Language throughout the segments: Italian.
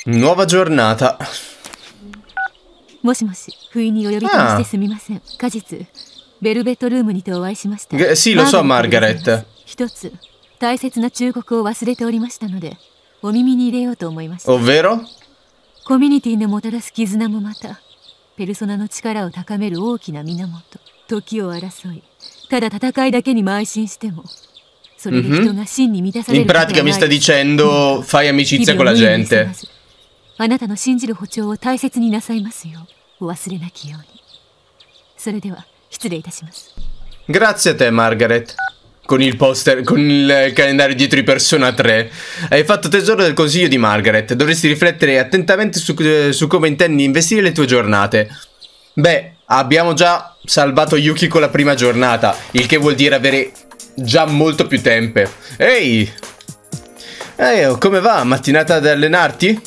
Nuova giornata. もしもし、不意にお呼び込みしてすみません。果実、ベルベットルームにてお会いしました。 Sì, lo so, Margaret. 一つ、大切な忠告を忘れておりましたので、お耳に入れようと思いました。 Ovvero? コミュニティのもたらす絆もまた、ペルソナの力を高める大きな源。時を争い、ただ戦いだけに邁進しても、それで人が真に満たされる。 In pratica mi sta dicendo fai amicizia con la gente. あなたの信じる歩調を大切になさいますよう、お忘れなきように。それでは失礼いたします。 Grazie a te, Margaret. Con il poster, con il calendario dietro di Persona 3. Hai fatto tesoro del consiglio di Margaret. Dovresti riflettere attentamente su come intendi investire le tue giornate. Beh, abbiamo già salvato Yuki con la prima giornata, il che vuol dire avere già molto più tempo. Ehi! Come va? Mattinata ad allenarti?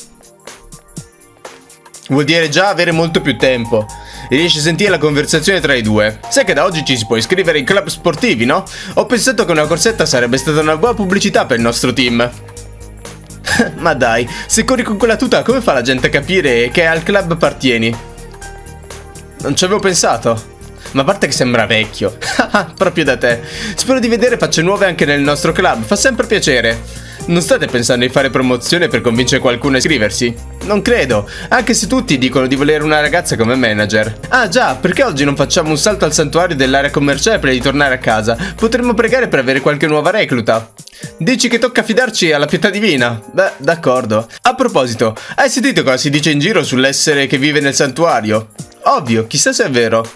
Vuol dire già avere molto più tempo. Riesci a sentire la conversazione tra i due. Sai che da oggi ci si può iscrivere in club sportivi, no? Ho pensato che una corsetta sarebbe stata una buona pubblicità per il nostro team. Ma dai, se corri con quella tuta, come fa la gente a capire che al club appartieni? Non ci avevo pensato. Ma a parte che sembra vecchio. Proprio da te. Spero di vedere facce nuove anche nel nostro club. Fa sempre piacere. Non state pensando di fare promozione per convincere qualcuno a iscriversi? Non credo, anche se tutti dicono di volere una ragazza come manager. Ah già, perché oggi non facciamo un salto al santuario dell'area commerciale prima di tornare a casa? Potremmo pregare per avere qualche nuova recluta. Dici che tocca fidarci alla pietà divina? Beh, d'accordo. A proposito, hai sentito cosa si dice in giro sull'essere che vive nel santuario? Ovvio, chissà se è vero.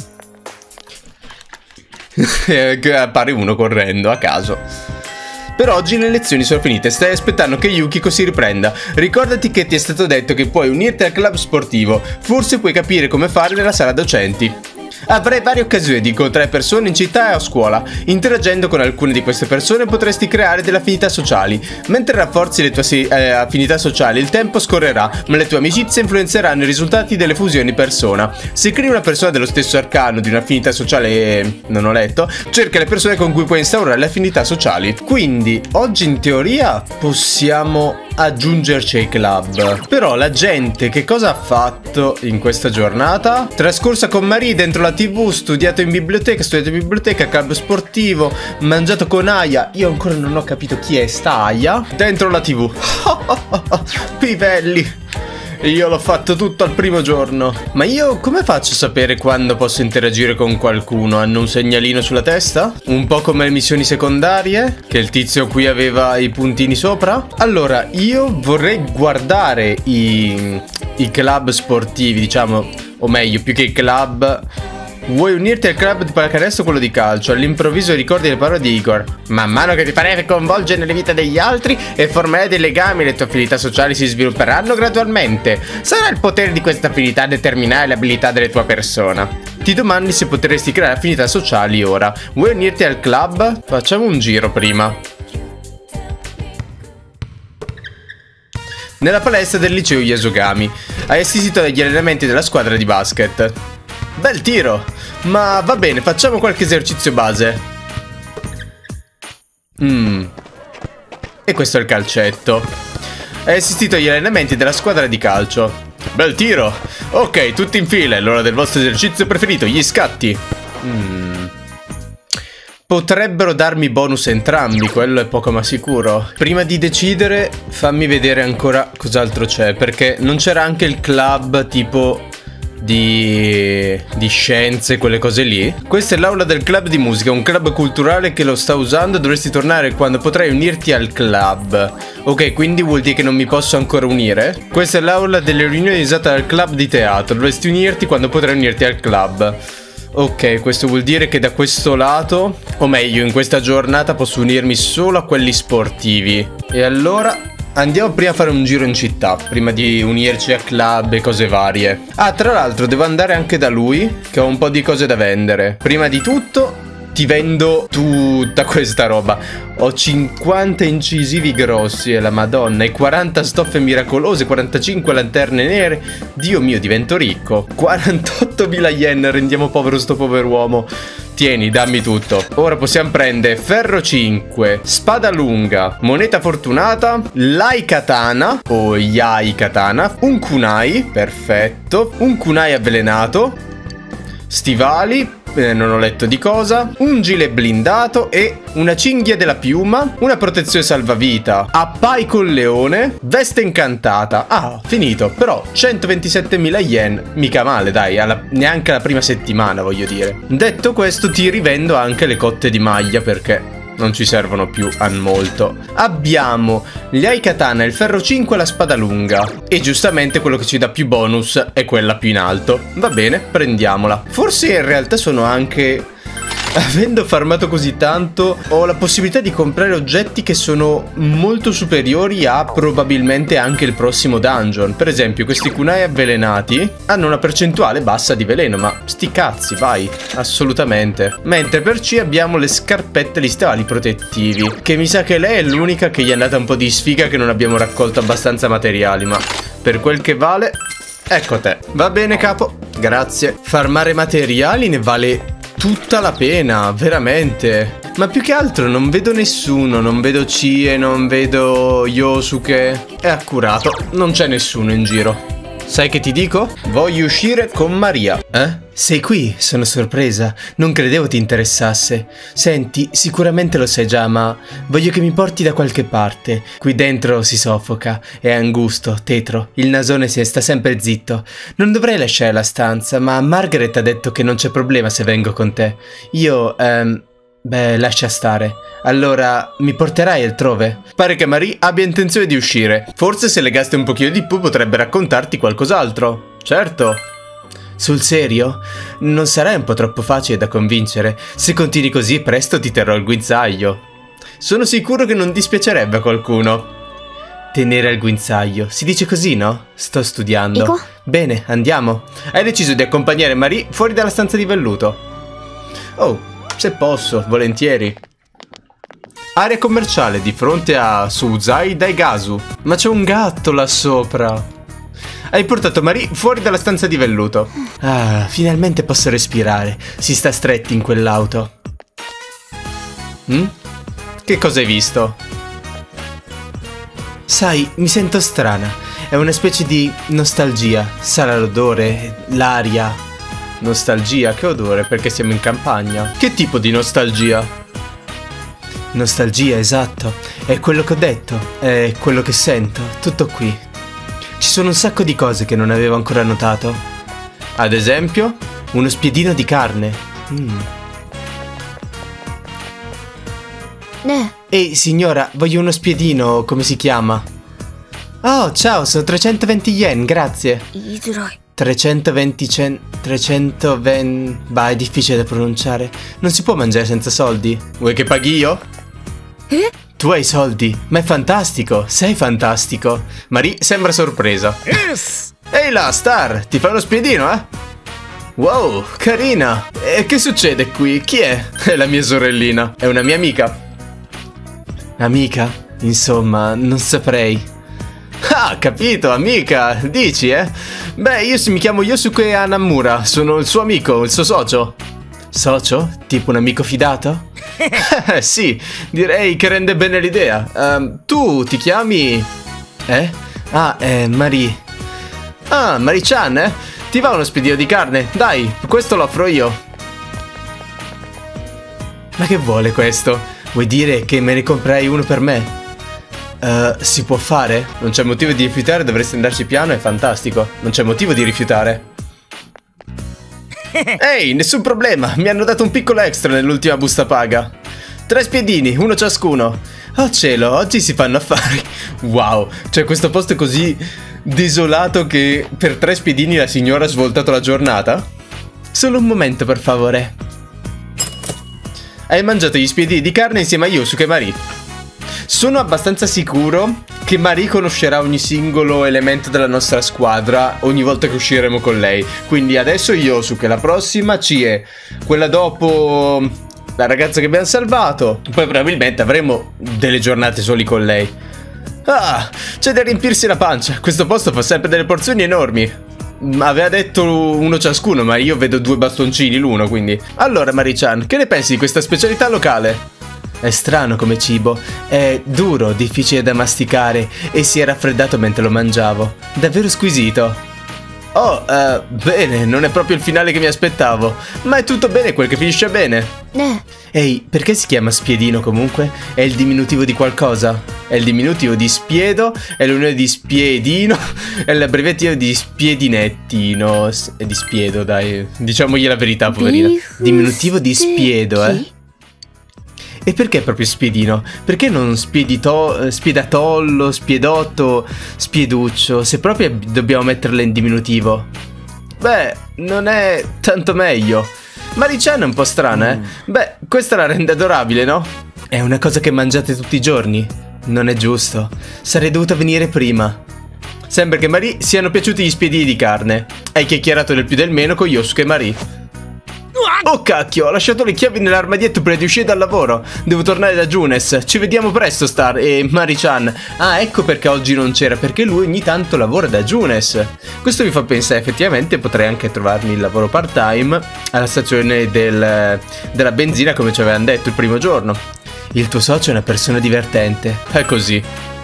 Appare uno correndo a caso. Per oggi le lezioni sono finite, stai aspettando che Yukiko si riprenda. Ricordati che ti è stato detto che puoi unirti al club sportivo, forse puoi capire come fare nella sala docenti. Avrai varie occasioni di incontrare persone in città e a scuola. Interagendo con alcune di queste persone potresti creare delle affinità sociali. Mentre rafforzi le tue affinità sociali, il tempo scorrerà, ma le tue amicizie influenzeranno i risultati delle fusioni persona. Se crei una persona dello stesso arcano di un'affinità sociale non ho letto, cerca le persone con cui puoi instaurare le affinità sociali. Quindi, oggi in teoria possiamo aggiungerci ai club. Però la gente che cosa ha fatto in questa giornata? Trascorsa con Marie dentro la TV, studiato in biblioteca, club sportivo, mangiato con Aya. Io ancora non ho capito chi è sta Aya. Dentro la TV. Pivelli. Io l'ho fatto tutto al primo giorno. Ma io come faccio a sapere quando posso interagire con qualcuno? Hanno un segnalino sulla testa? Un po' come le missioni secondarie? Che il tizio qui aveva i puntini sopra? Allora, io vorrei guardare i club sportivi, diciamo. O meglio, più che i club. Vuoi unirti al club di pallacanestro o quello di calcio? All'improvviso ricordi le parole di Igor. Man mano che ti farai coinvolgere nelle vite degli altri e formerai dei legami, le tue affinità sociali si svilupperanno gradualmente. Sarà il potere di questa affinità a determinare l'abilità della tua persona. Ti domandi se potresti creare affinità sociali ora. Vuoi unirti al club? Facciamo un giro prima. Nella palestra del liceo Yasogami. Hai assistito agli allenamenti della squadra di basket. Bel tiro! Ma va bene, facciamo qualche esercizio base. E questo è il calcetto. Hai assistito agli allenamenti della squadra di calcio. Bel tiro! Ok, tutti in fila, è l'ora del vostro esercizio preferito, gli scatti. Potrebbero darmi bonus entrambi, quello è poco ma sicuro. Prima di decidere, fammi vedere ancora cos'altro c'è, perché non c'era anche il club tipo di scienze, quelle cose lì. Questa è l'aula del club di musica, un club culturale che lo sta usando. Dovresti tornare quando potrai unirti al club. Ok, quindi vuol dire che non mi posso ancora unire. Questa è l'aula delle riunioni usata dal club di teatro. Dovresti unirti quando potrai unirti al club. Ok, questo vuol dire che da questo lato, o meglio in questa giornata, posso unirmi solo a quelli sportivi. E allora andiamo prima a fare un giro in città, prima di unirci a club e cose varie. Ah, tra l'altro devo andare anche da lui, che ho un po' di cose da vendere. Prima di tutto ti vendo tutta questa roba. Ho 50 incisivi grossi e la madonna, e 40 stoffe miracolose, 45 lanterne nere. Dio mio, divento ricco. 48.000 yen, rendiamo povero sto pover'uomo. Tieni, dammi tutto. Ora possiamo prendere ferro 5, spada lunga, moneta fortunata, Lai Katana o Yai Katana, un kunai, perfetto, un kunai avvelenato, stivali, non ho letto di cosa, un gilet blindato e una cinghia della piuma, una protezione salvavita, appai col leone, veste incantata. Ah, finito. Però 127.000 yen, mica male, dai, neanche la prima settimana, voglio dire. Detto questo, ti rivendo anche le cotte di maglia perché non ci servono più a molto. Abbiamo gli Ai Katana, il ferro 5 e la spada lunga. E giustamente quello che ci dà più bonus è quella più in alto. Va bene, prendiamola. Forse in realtà sono anche... Avendo farmato così tanto, ho la possibilità di comprare oggetti che sono molto superiori a probabilmente anche il prossimo dungeon. Per esempio, questi kunai avvelenati hanno una percentuale bassa di veleno, ma sti cazzi, vai, assolutamente. Mentre per C abbiamo le scarpette e gli stivali protettivi, che mi sa che lei è l'unica che gli è andata un po' di sfiga, che non abbiamo raccolto abbastanza materiali, ma per quel che vale, ecco te. Va bene, capo, grazie. Farmare materiali ne vale tutta la pena, veramente. Ma più che altro non vedo nessuno, non vedo Chie, non vedo Yosuke. È accurato, non c'è nessuno in giro. Sai che ti dico? Voglio uscire con Maria. Sei qui? Sono sorpresa. Non credevo ti interessasse. Senti, sicuramente lo sai già, ma voglio che mi porti da qualche parte. Qui dentro si soffoca. È angusto, tetro. Il nasone sta sempre zitto. Non dovrei lasciare la stanza, ma Margaret ha detto che non c'è problema se vengo con te. Io, beh, lascia stare. Allora, mi porterai altrove? Pare che Marie abbia intenzione di uscire. Forse se legaste un pochino di più potrebbe raccontarti qualcos'altro. Certo. Sul serio? Non sarai un po' troppo facile da convincere? Se continui così, presto ti terrò al guinzaglio. Sono sicuro che non dispiacerebbe a qualcuno. Tenere al guinzaglio. Si dice così, no? Sto studiando. Ecco. Bene, andiamo. Hai deciso di accompagnare Marie fuori dalla stanza di velluto. Oh, se posso, volentieri. Area commerciale di fronte a Suzai Daigazu. Ma c'è un gatto là sopra. Hai portato Marie fuori dalla stanza di velluto. Ah, finalmente posso respirare. Si sta stretti in quell'auto. Che cosa hai visto? Sai, mi sento strana. È una specie di nostalgia. Sarà l'odore, l'aria. Nostalgia? Che odore? Perché siamo in campagna. Che tipo di nostalgia? Nostalgia, esatto. È quello che ho detto. È quello che sento. Tutto qui. Ci sono un sacco di cose che non avevo ancora notato. Ad esempio, uno spiedino di carne. Ehi, signora, voglio uno spiedino, come si chiama? Oh, ciao, sono 320 yen, grazie. 320... Bah, è difficile da pronunciare. Non si può mangiare senza soldi. Vuoi che paghi io? Tu hai soldi, ma è fantastico, sei fantastico. Marie sembra sorpresa. Yes! Ehi là, Star, ti fai uno spiedino, eh? Wow, carina. E che succede qui? Chi è? È la mia sorellina, è una mia amica. Amica? Insomma, non saprei. Ah, capito, amica, dici, eh? Beh, io mi chiamo Yosuke Hanamura, sono il suo amico, il suo socio. Socio? Tipo un amico fidato? Sì, direi che rende bene l'idea. Tu ti chiami... Marie. Ah, Marie-chan, eh? Ti va uno spiedino di carne? Dai, questo lo offro io. Ma che vuole questo? Vuoi dire che me ne comprerai uno per me? Si può fare? Non c'è motivo di rifiutare, dovresti andarci piano, è fantastico. Non c'è motivo di rifiutare. Ehi, nessun problema, mi hanno dato un piccolo extra nell'ultima busta paga. 3 spiedini, uno ciascuno. Oh cielo, oggi si fanno affari. Wow, cioè questo posto è così desolato che per 3 spiedini la signora ha svoltato la giornata? Solo un momento, per favore. Hai mangiato gli spiedini di carne insieme a Yosuke e Marie. Sono abbastanza sicuro che Marie conoscerà ogni singolo elemento della nostra squadra ogni volta che usciremo con lei. Quindi adesso Yosuke, la prossima Chie, quella dopo la ragazza che abbiamo salvato. Poi probabilmente avremo delle giornate soli con lei. Ah, c'è da riempirsi la pancia. Questo posto fa sempre delle porzioni enormi. aveva detto uno ciascuno, ma io vedo 2 bastoncini l'uno, quindi. Allora, Mari-chan, che ne pensi di questa specialità locale? È strano come cibo, è duro, difficile da masticare e si è raffreddato mentre lo mangiavo. Davvero squisito. Oh, bene, non è proprio il finale che mi aspettavo, ma è tutto bene quel che finisce bene. Ehi, perché si chiama spiedino comunque? È il diminutivo di qualcosa? È il diminutivo di spiedo, è l'unione di spiedino, è l'abbreviativo di spiedinettino. È di spiedo, dai, diciamogli la verità, poverina. Diminutivo di spiedo, E perché proprio spiedino? Perché non spiedatollo, spiedotto, spieduccio? Se proprio dobbiamo metterla in diminutivo. Beh, non è tanto meglio. Mari-chan è un po' strana, Beh, questa la rende adorabile, no? È una cosa che mangiate tutti i giorni? Non è giusto. Sarei dovuta venire prima. Sembra che Mari siano piaciuti gli spiedini di carne. Hai chiacchierato del più del meno con Yosuke e Mari. Oh cacchio, ho lasciato le chiavi nell'armadietto prima di uscire dal lavoro. Devo tornare da Junes. Ci vediamo presto, Star e Mari-chan. Ah, ecco perché oggi non c'era, perché lui ogni tanto lavora da Junes. Questo mi fa pensare, effettivamente potrei anche trovarmi il lavoro part-time alla stazione della benzina, come ci avevano detto il primo giorno. Il tuo socio è una persona divertente. È così.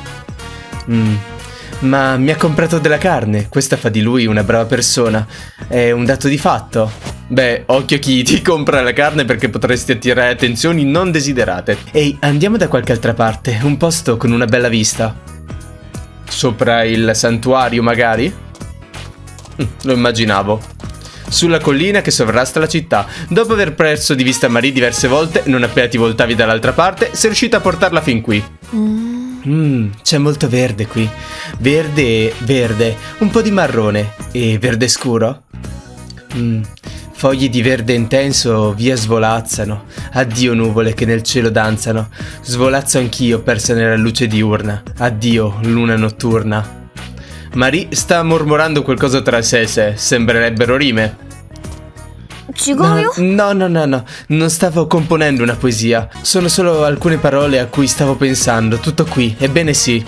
Ma mi ha comprato della carne. Questa fa di lui una brava persona. È un dato di fatto. Beh, occhio a chi ti compra la carne, perché potresti attirare attenzioni non desiderate. Ehi, andiamo da qualche altra parte. Un posto con una bella vista. Sopra il santuario, magari? Lo immaginavo. Sulla collina che sovrasta la città. Dopo aver perso di vista Mari diverse volte, non appena ti voltavi dall'altra parte, sei riuscita a portarla fin qui. C'è molto verde qui. Verde e verde. Un po' di marrone. E verde scuro? Foglie di verde intenso via svolazzano. Addio nuvole che nel cielo danzano. Svolazzo anch'io persa nella luce diurna. Addio luna notturna. Mari sta mormorando qualcosa tra sé e sé. Sembrerebbero rime. No, non stavo componendo una poesia. Sono solo alcune parole a cui stavo pensando. Tutto qui, ebbene sì.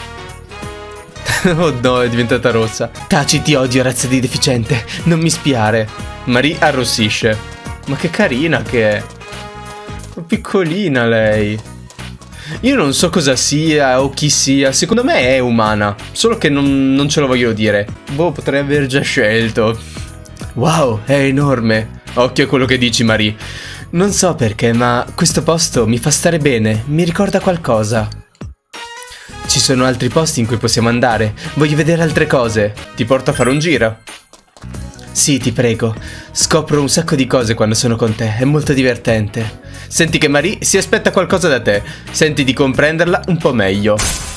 Oh no, è diventata rossa. Taci, ti odio, razza di deficiente. Non mi spiare. Mari arrossisce. Ma che carina che è. Piccolina lei. Io non so cosa sia o chi sia. Secondo me è umana. Solo che non ce lo voglio dire. Boh, potrei aver già scelto. Wow, è enorme. Occhio a quello che dici, Mari. Non so perché, ma questo posto mi fa stare bene. Mi ricorda qualcosa. Ci sono altri posti in cui possiamo andare. Voglio vedere altre cose. Ti porto a fare un giro? Sì, ti prego. Scopro un sacco di cose quando sono con te. È molto divertente. Senti che Mari si aspetta qualcosa da te. Senti di comprenderla un po' meglio.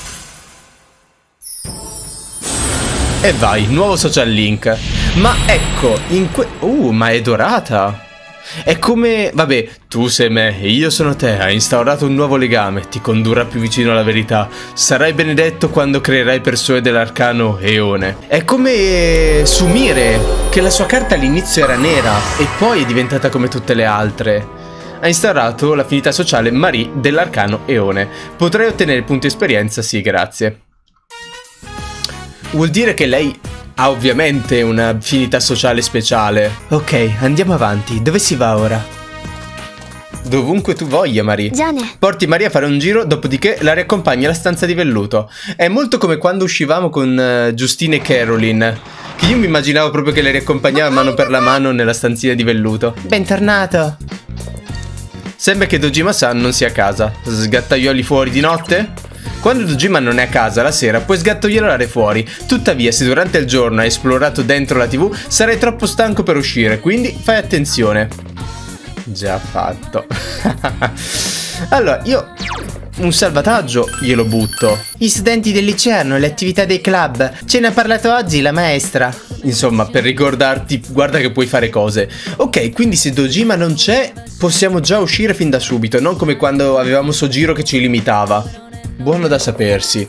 E vai, nuovo social link. Ma ecco, ma è dorata. È come... Vabbè, tu sei me e io sono te. Hai instaurato un nuovo legame. Ti condurrà più vicino alla verità. Sarai benedetto quando creerai persone dell'arcano Eone. È come Sumire, che la sua carta all'inizio era nera e poi è diventata come tutte le altre. Ha instaurato l'affinità sociale Mari dell'arcano Eone. Potrei ottenere punti esperienza? Sì, grazie. Vuol dire che lei ha ovviamente un'affinità sociale speciale. Ok, andiamo avanti. Dove si va ora? Dovunque tu voglia, Mari. Gianne. Porti Mari a fare un giro, dopodiché la riaccompagni alla stanza di velluto. È molto come quando uscivamo con Giustina e Caroline, che io mi immaginavo proprio che le riaccompagnava mano per la mano nella stanzina di velluto. Bentornato. Sembra che Dojima-san non sia a casa. Sgattaioli fuori di notte? Quando Dojima non è a casa la sera puoi sgattaiolare fuori. Tuttavia, se durante il giorno hai esplorato dentro la TV, sarai troppo stanco per uscire, quindi fai attenzione. Già fatto. Allora, io un salvataggio glielo butto. Gli studenti del liceo hanno le attività dei club. Ce ne ha parlato oggi la maestra. Insomma, per ricordarti, guarda che puoi fare cose. Ok, quindi se Dojima non c'è, possiamo già uscire fin da subito, non come quando avevamo Sojiro che ci limitava. Buono da sapersi.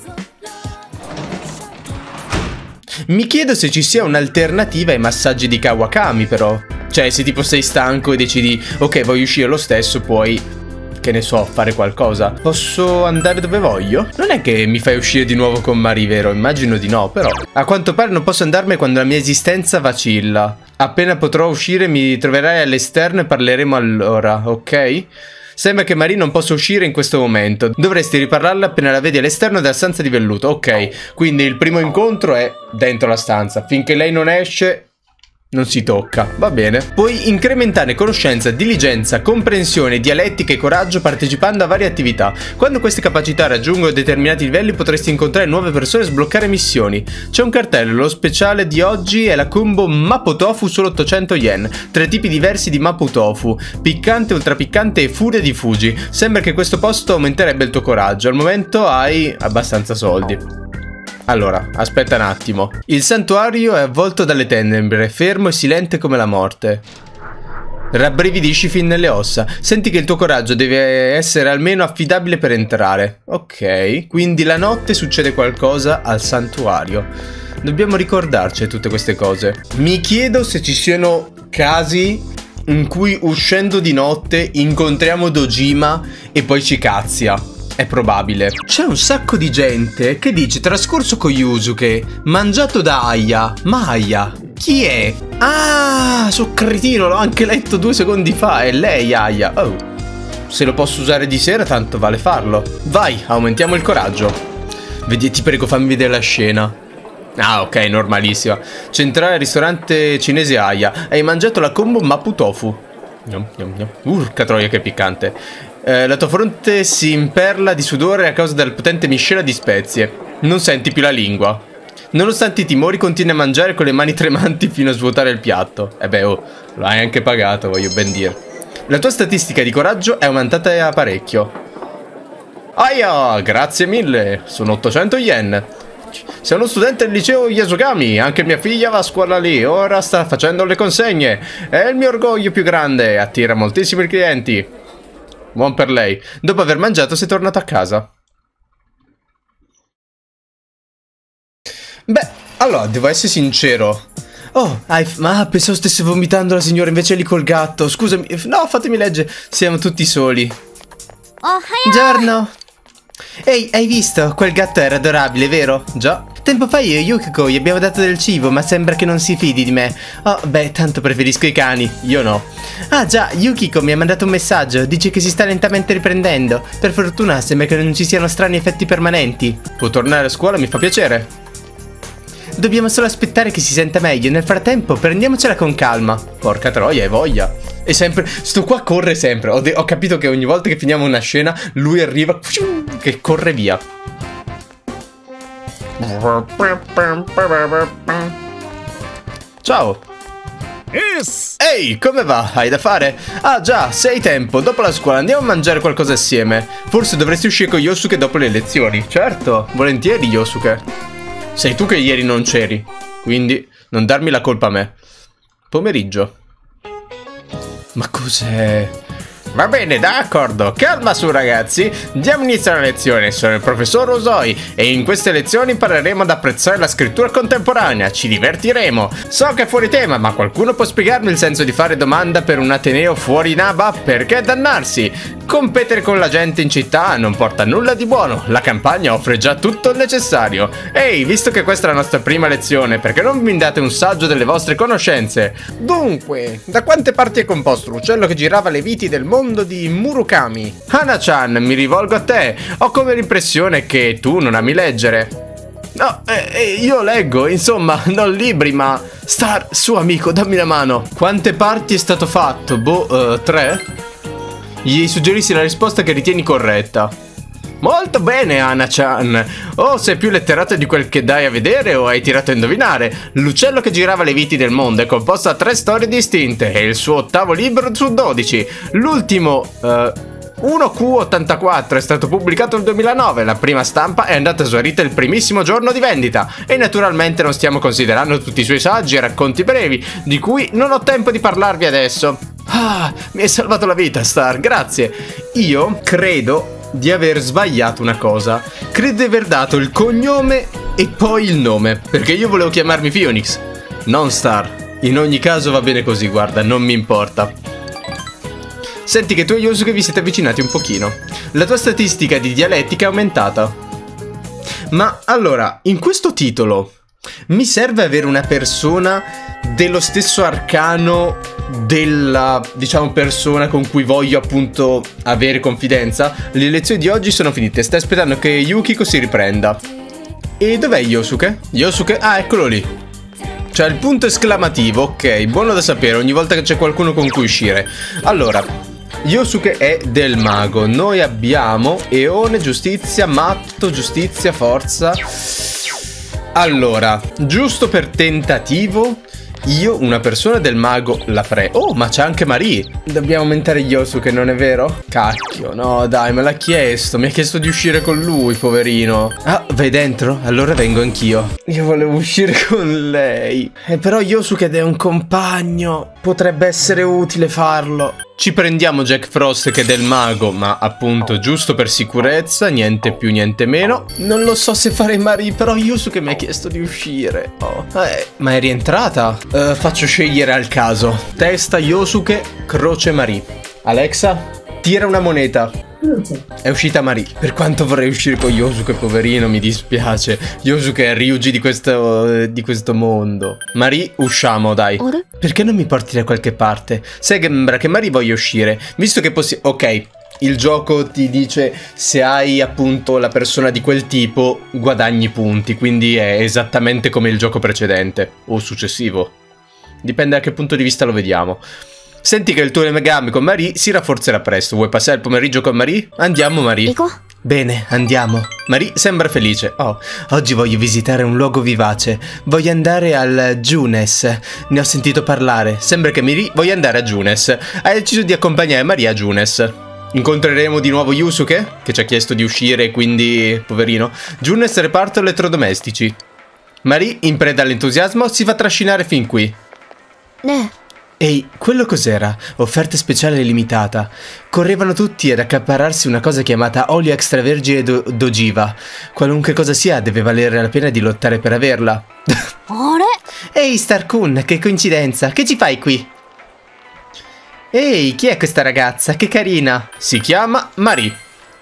Mi chiedo se ci sia un'alternativa ai massaggi di Kawakami, però. Cioè, se tipo sei stanco e decidi, ok, voglio uscire lo stesso, puoi che ne so, fare qualcosa. Posso andare dove voglio? Non è che mi fai uscire di nuovo con Mari, vero? Immagino di no, però. A quanto pare non posso andarmene quando la mia esistenza vacilla. Appena potrò uscire mi troverai all'esterno e parleremo allora, ok? Sembra che Marie non possa uscire in questo momento. Dovresti riparlarle appena la vedi all'esterno della stanza di velluto. Ok, quindi il primo incontro è dentro la stanza. Finché lei non esce, non si tocca. Va bene. Puoi incrementare conoscenza, diligenza, comprensione, dialettica e coraggio partecipando a varie attività. Quando queste capacità raggiungono determinati livelli potresti incontrare nuove persone e sbloccare missioni. C'è un cartello, lo speciale di oggi è la combo Mapo Tofu solo 800 yen. 3 tipi diversi di Mapo Tofu: piccante, ultra piccante e furia di Fuji. Sembra che questo posto aumenterebbe il tuo coraggio. Al momento hai abbastanza soldi. Allora, aspetta un attimo. Il santuario è avvolto dalle tenebre, fermo e silente come la morte. Rabbrividisci fin nelle ossa. Senti che il tuo coraggio deve essere almeno affidabile per entrare. Ok, quindi la notte succede qualcosa al santuario. Dobbiamo ricordarci tutte queste cose. Mi chiedo se ci siano casi in cui uscendo di notte incontriamo Dojima e poi ci cazzia. È probabile. C'è un sacco di gente che dice trascorso con Yusuke, mangiato da Aya. Ma Aya chi è? Ah, so cretino, l'ho anche letto 2 secondi fa. È lei Aya. Oh, se lo posso usare di sera tanto vale farlo. Vai, aumentiamo il coraggio. Vedi, ti prego fammi vedere la scena. Ah, ok, normalissima. Centrale al ristorante cinese Aya. Hai mangiato la combo Mapo Tofu. Urca troia che piccante. La tua fronte si imperla di sudore a causa della potente miscela di spezie. Non senti più la lingua. Nonostante i timori continui a mangiare con le mani tremanti fino a svuotare il piatto. Beh, oh, lo hai anche pagato, voglio ben dire. La tua statistica di coraggio è aumentata parecchio. Aia, grazie mille, sono 800 yen. Sei uno studente del liceo Yasogami, anche mia figlia va a scuola lì, ora sta facendo le consegne. È il mio orgoglio più grande, attira moltissimi clienti. Buon per lei. Dopo aver mangiato sei tornato a casa. Beh, allora, devo essere sincero. Oh, ma pensavo stesse vomitando la signora, invece lì col gatto. Scusami, no, fatemi leggere. Siamo tutti soli. Buongiorno. Ehi, hai visto? Quel gatto era adorabile, vero? Già. Tempo fa io e Yukiko gli abbiamo dato del cibo, ma sembra che non si fidi di me. Oh, beh, tanto preferisco i cani. Io no. Ah già, Yukiko mi ha mandato un messaggio. Dice che si sta lentamente riprendendo. Per fortuna sembra che non ci siano strani effetti permanenti. Può tornare a scuola, mi fa piacere. Dobbiamo solo aspettare che si senta meglio. Nel frattempo prendiamocela con calma. Porca troia, hai voglia. E sempre, sto qua corre sempre. Ho capito che ogni volta che finiamo una scena lui arriva che corre via. Ciao. Yes. Ehi, come va? Hai da fare? Ah già, se hai tempo, dopo la scuola andiamo a mangiare qualcosa assieme. Forse dovresti uscire con Yosuke dopo le lezioni. Certo, volentieri Yosuke. Sei tu che ieri non c'eri, quindi non darmi la colpa a me. Pomeriggio. Ma cos'è? Va bene, d'accordo, calma su ragazzi, diamo inizio alla lezione. Sono il professor Osoi e in queste lezioni impareremo ad apprezzare la scrittura contemporanea, ci divertiremo. So che è fuori tema, ma qualcuno può spiegarmi il senso di fare domanda per un ateneo fuori Naba? Perché dannarsi? Competere con la gente in città non porta nulla di buono, la campagna offre già tutto il necessario. Ehi, visto che questa è la nostra prima lezione, perché non mi date un saggio delle vostre conoscenze? Dunque, da quante parti è composto l'uccello che girava le viti del mondo di Murakami? Hana-chan, mi rivolgo a te. Ho come l'impressione che tu non ami leggere. No, io leggo, insomma, non libri, ma... Star, su amico, dammi la mano. Quante parti è stato fatto? Boh, 3? Gli suggerissi la risposta che ritieni corretta. Molto bene, Hana-chan. O sei più letterato di quel che dai a vedere o hai tirato a indovinare. L'uccello che girava le viti del mondo è composto da 3 storie distinte e il suo 8º libro su 12. L'ultimo, 1Q84 è stato pubblicato nel 2009, la prima stampa è andata esaurita il primissimo giorno di vendita e naturalmente non stiamo considerando tutti i suoi saggi e racconti brevi, di cui non ho tempo di parlarvi adesso. Ah, mi hai salvato la vita, Star, grazie. Io credo di aver sbagliato una cosa. Credo di aver dato il cognome e poi il nome, perché io volevo chiamarmi Phoenix, non Star. In ogni caso va bene così, guarda, non mi importa. Senti che tu e Yosuke vi siete avvicinati un pochino. La tua statistica di dialettica è aumentata. Ma allora, in questo titolo mi serve avere una persona dello stesso arcano della, diciamo, persona con cui voglio appunto avere confidenza? Le lezioni di oggi sono finite, stai aspettando che Yukiko si riprenda. E dov'è Yosuke? Yosuke? Ah, eccolo lì. C'è il punto esclamativo, ok, buono da sapere ogni volta che c'è qualcuno con cui uscire. Allora, Yosuke è del mago, noi abbiamo Eone, giustizia, matto, giustizia, forza. Allora, giusto per tentativo, io una persona del mago la farei. Oh, ma c'è anche Marie. Dobbiamo aumentare Yosuke, non è vero? Cacchio, no dai, me l'ha chiesto. Mi ha chiesto di uscire con lui, poverino. Ah, vai dentro? Allora vengo anch'io. Io volevo uscire con lei. Però Yosuke è un compagno. Potrebbe essere utile farlo. Ci prendiamo Jack Frost che è del mago, ma appunto giusto per sicurezza, niente più niente meno. Non lo so se fare Marie, però Yosuke mi ha chiesto di uscire. Oh. Ma è rientrata? Faccio scegliere al caso. Testa Yosuke, croce Marie. Alexa, tira una moneta. È uscita Marie. Per quanto vorrei uscire con Yosuke, poverino, mi dispiace. Yosuke è Ryuji di questo mondo. Marie, usciamo, dai. Perché non mi porti da qualche parte? Sembra che Marie voglia uscire. Visto che ok, il gioco ti dice se hai appunto la persona di quel tipo, guadagni punti. Quindi è esattamente come il gioco precedente. O successivo. Dipende da che punto di vista lo vediamo. Senti che il tuo legame con Marie si rafforzerà presto. Vuoi passare il pomeriggio con Marie? Andiamo, Marie. Bene, andiamo. Marie sembra felice. Oh, oggi voglio visitare un luogo vivace. Voglio andare al Junes. Ne ho sentito parlare. Sembra che Marie voglia andare a Junes. Hai deciso di accompagnare Marie a Junes. Incontreremo di nuovo Yusuke, che ci ha chiesto di uscire, quindi, poverino. Junes, reparto elettrodomestici. Marie, in preda all'entusiasmo, si fa trascinare fin qui. Ehi, quello cos'era? Offerta speciale limitata. Correvano tutti ad accaparrarsi una cosa chiamata olio extravergine d'ogiva. Qualunque cosa sia, deve valere la pena di lottare per averla. Ehi, Star-kun, che coincidenza. Che ci fai qui? Ehi, chi è questa ragazza? Che carina. Si chiama Marie.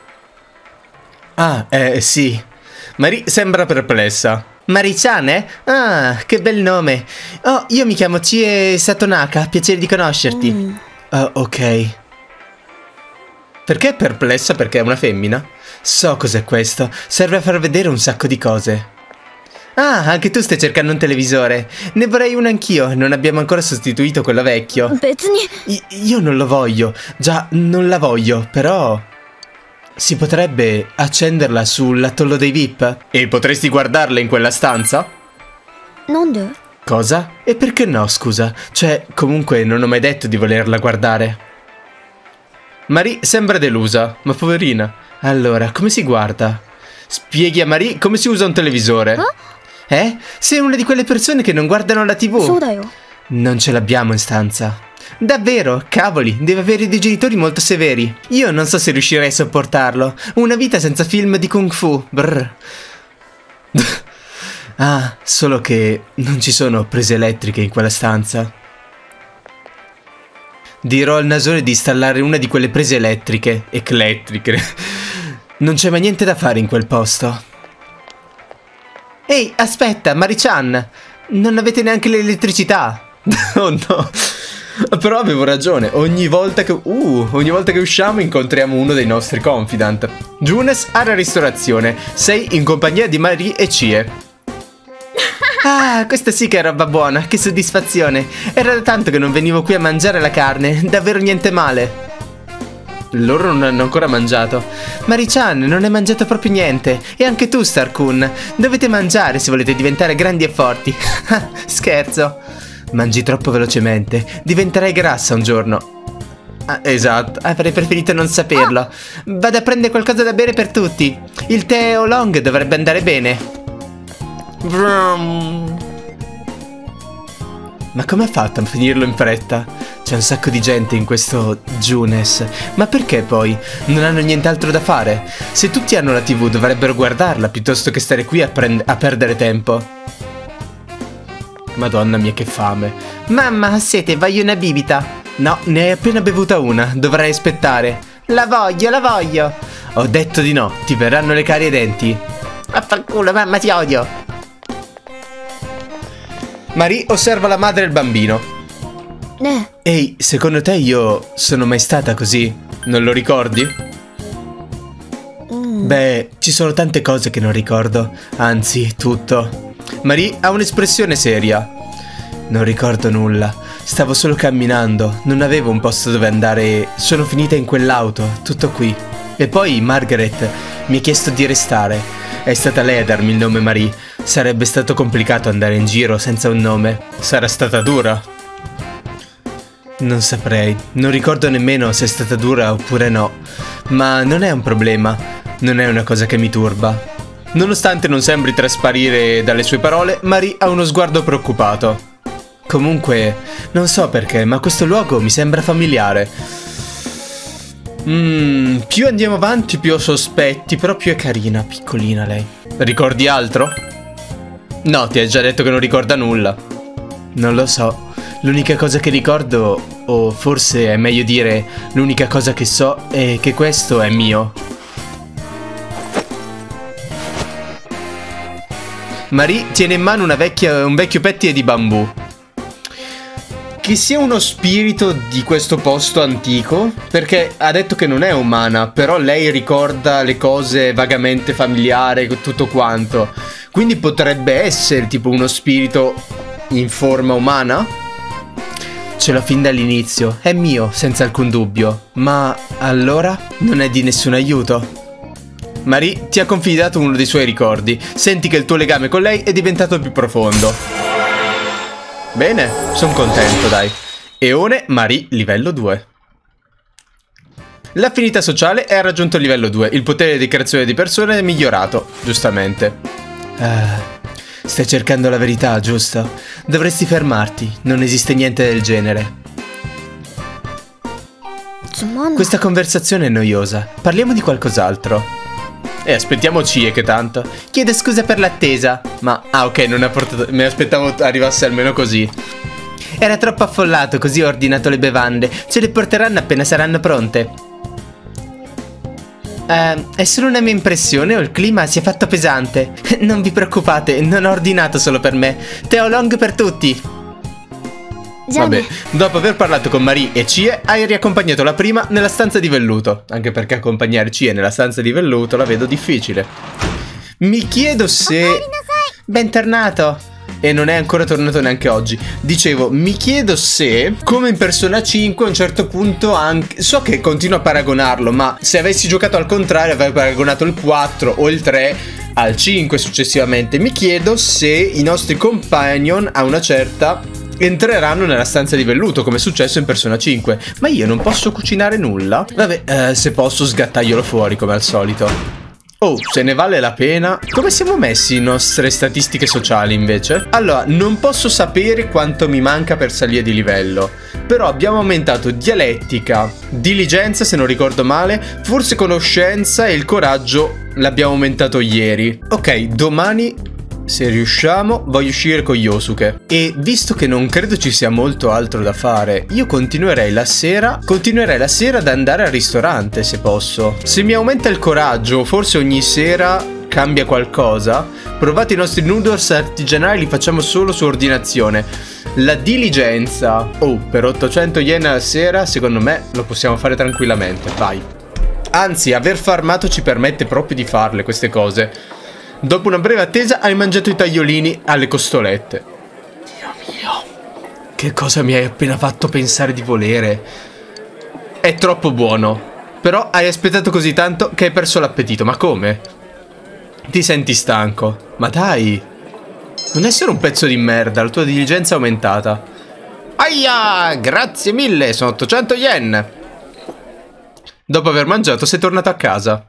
Ah, sì. Marie sembra perplessa. Marie-chan, eh? Ah, che bel nome. Oh, io mi chiamo Chie Satonaka, piacere di conoscerti. Ok. Perché è perplessa? Perché è una femmina? So cos'è questo, serve a far vedere un sacco di cose. Ah, anche tu stai cercando un televisore. Ne vorrei uno anch'io, non abbiamo ancora sostituito quello vecchio. Io non lo voglio, già, non la voglio, però... Si potrebbe accenderla sull'atollo dei VIP? E potresti guardarla in quella stanza? Cosa? E perché no, scusa? Cioè, comunque non ho mai detto di volerla guardare. Marie sembra delusa, ma poverina. Allora, come si guarda? Spieghi a Marie come si usa un televisore. Sei una di quelle persone che non guardano la TV. Non ce l'abbiamo in stanza. Davvero? Cavoli, deve avere dei genitori molto severi. Io non so se riuscirei a sopportarlo. Una vita senza film di Kung Fu. Brr. Ah, solo che non ci sono prese elettriche in quella stanza. Dirò al nasone di installare una di quelle prese elettriche. Eclettriche. Non c'è mai niente da fare in quel posto. Ehi, aspetta, Marie-chan. Non avete neanche l'elettricità. Oh no. Però avevo ragione, ogni volta che usciamo incontriamo uno dei nostri confidant. Junes alla ristorazione, sei in compagnia di Marie e Chie. Ah, questa sì che è roba buona, che soddisfazione. Era da tanto che non venivo qui a mangiare la carne, davvero niente male. Loro non hanno ancora mangiato. Marie-chan, non hai mangiato proprio niente. E anche tu, Star-kun. Dovete mangiare se volete diventare grandi e forti. Scherzo. Mangi troppo velocemente, diventerai grassa un giorno. Ah, esatto, avrei preferito non saperlo. Vado a prendere qualcosa da bere per tutti. Il tè oolong dovrebbe andare bene. Ma come ha fatto a finirlo in fretta? C'è un sacco di gente in questo Junes. Ma perché poi? Non hanno nient'altro da fare. Se tutti hanno la TV dovrebbero guardarla piuttosto che stare qui a perdere tempo. Madonna mia che fame. Mamma, ha sete, voglio una bibita. No, ne hai appena bevuta una, dovrai aspettare. La voglio, la voglio. Ho detto di no, ti verranno le carie ai denti. Vaffanculo, mamma, ti odio. Marie osserva la madre e il bambino. Ehi, secondo te io sono mai stata così? Non lo ricordi? Beh, ci sono tante cose che non ricordo, anzi, tutto. Marie ha un'espressione seria. Non ricordo nulla, stavo solo camminando, non avevo un posto dove andare, sono finita in quell'auto, tutto qui. E poi Margaret mi ha chiesto di restare, è stata lei a darmi il nome Marie, sarebbe stato complicato andare in giro senza un nome, sarà stata dura? Non saprei, non ricordo nemmeno se è stata dura oppure no, ma non è un problema, non è una cosa che mi turba. Nonostante non sembri trasparire dalle sue parole, Marie ha uno sguardo preoccupato. Comunque, non so perché, ma questo luogo mi sembra familiare. Più andiamo avanti, più ho sospetti, però più è carina, piccolina lei. Ricordi altro? No, ti hai già detto che non ricorda nulla. Non lo so, l'unica cosa che ricordo, o forse è meglio dire l'unica cosa che so, è che questo è mio. Marie tiene in mano un vecchio pettine di bambù. Che sia uno spirito di questo posto antico, perché ha detto che non è umana, però lei ricorda le cose vagamente familiari, tutto quanto. Quindi potrebbe essere tipo uno spirito in forma umana? Ce l'ho fin dall'inizio, è mio, senza alcun dubbio. Ma allora non è di nessun aiuto. Marie ti ha confidato uno dei suoi ricordi. Senti che il tuo legame con lei è diventato più profondo. Bene, sono contento, dai. Eone Marie livello 2. L'affinità sociale è raggiunto il livello 2. Il potere di creazione di persone è migliorato, giustamente. Stai cercando la verità, giusto? Dovresti fermarti, non esiste niente del genere. Questa conversazione è noiosa. Parliamo di qualcos'altro. Aspettiamo Cie che tanto. Chiede scusa per l'attesa. Ma, ok, non ha portato. Mi aspettavo arrivasse almeno così. Era troppo affollato, così ho ordinato le bevande. Ce le porteranno appena saranno pronte. È solo una mia impressione o il clima si è fatto pesante? Non vi preoccupate, non ho ordinato solo per me. Teo long per tutti. Vabbè, dopo aver parlato con Marie e Cie, hai riaccompagnato la prima nella stanza di velluto. Anche perché accompagnare Cie nella stanza di velluto la vedo difficile. Mi chiedo se... Bentornato! E non è ancora tornato neanche oggi. Dicevo, mi chiedo se, come in Persona 5, a un certo punto anche... So che continuo a paragonarlo, ma se avessi giocato al contrario avrei paragonato il 4 o il 3 al 5 successivamente. Mi chiedo se i nostri companion a una certa... entreranno nella stanza di velluto, come è successo in Persona 5. Ma io non posso cucinare nulla? Vabbè, se posso sgattaglielo fuori come al solito. Oh, se ne vale la pena. Come siamo messi in nostre statistiche sociali invece? Allora, non posso sapere quanto mi manca per salire di livello, però abbiamo aumentato dialettica, diligenza se non ricordo male, forse conoscenza e il coraggio l'abbiamo aumentato ieri. Ok, domani... se riusciamo, voglio uscire con Yosuke. E visto che non credo ci sia molto altro da fare, io continuerei la sera ad andare al ristorante se posso. Se mi aumenta il coraggio, forse ogni sera cambia qualcosa. Provate i nostri noodles artigianali, li facciamo solo su ordinazione. La diligenza, oh, per 800 yen a sera, secondo me lo possiamo fare tranquillamente, vai. Anzi, aver farmato ci permette proprio di farle queste cose. Dopo una breve attesa hai mangiato i tagliolini alle costolette. Dio mio, che cosa mi hai appena fatto pensare di volere? È troppo buono. Però hai aspettato così tanto che hai perso l'appetito. Ma come? Ti senti stanco? Ma dai, non essere un pezzo di merda, la tua diligenza è aumentata. Aia, grazie mille, sono 800 yen. Dopo aver mangiato sei tornato a casa.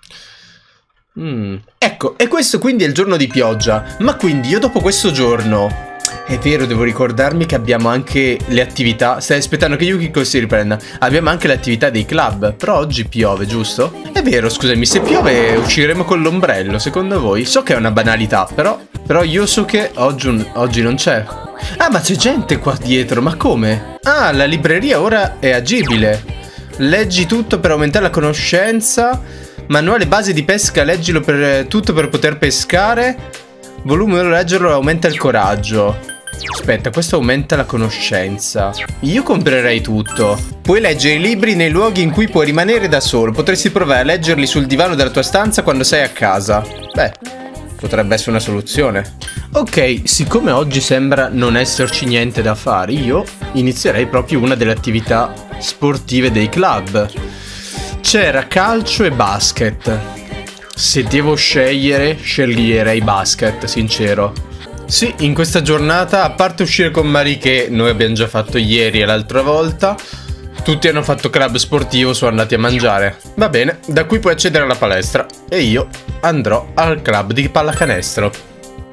Ecco, e questo quindi è il giorno di pioggia. Ma quindi io dopo questo giorno... È vero, devo ricordarmi che abbiamo anche le attività. Stai aspettando che Yukiko si riprenda. Abbiamo anche le attività dei club. Però oggi piove, giusto? È vero, scusami, se piove usciremo con l'ombrello, secondo voi? So che è una banalità, però Yosuke oggi non c'è. Ah, ma c'è gente qua dietro, ma come? Ah, la libreria ora è agibile. Leggi tutto per aumentare la conoscenza. Manuale base di pesca, leggilo per tutto per poter pescare. Volume 1, leggerlo aumenta il coraggio. Aspetta, questo aumenta la conoscenza. Io comprerei tutto. Puoi leggere i libri nei luoghi in cui puoi rimanere da solo. Potresti provare a leggerli sul divano della tua stanza quando sei a casa. Beh, potrebbe essere una soluzione. Ok, siccome oggi sembra non esserci niente da fare, io inizierei proprio una delle attività sportive dei club. C'era calcio e basket. Se devo scegliere, sceglierei basket, sincero. Sì, in questa giornata, a parte uscire con Mari che noi abbiamo già fatto ieri e l'altra volta, tutti hanno fatto club sportivo, sono andati a mangiare. Va bene, da qui puoi accedere alla palestra e io andrò al club di pallacanestro.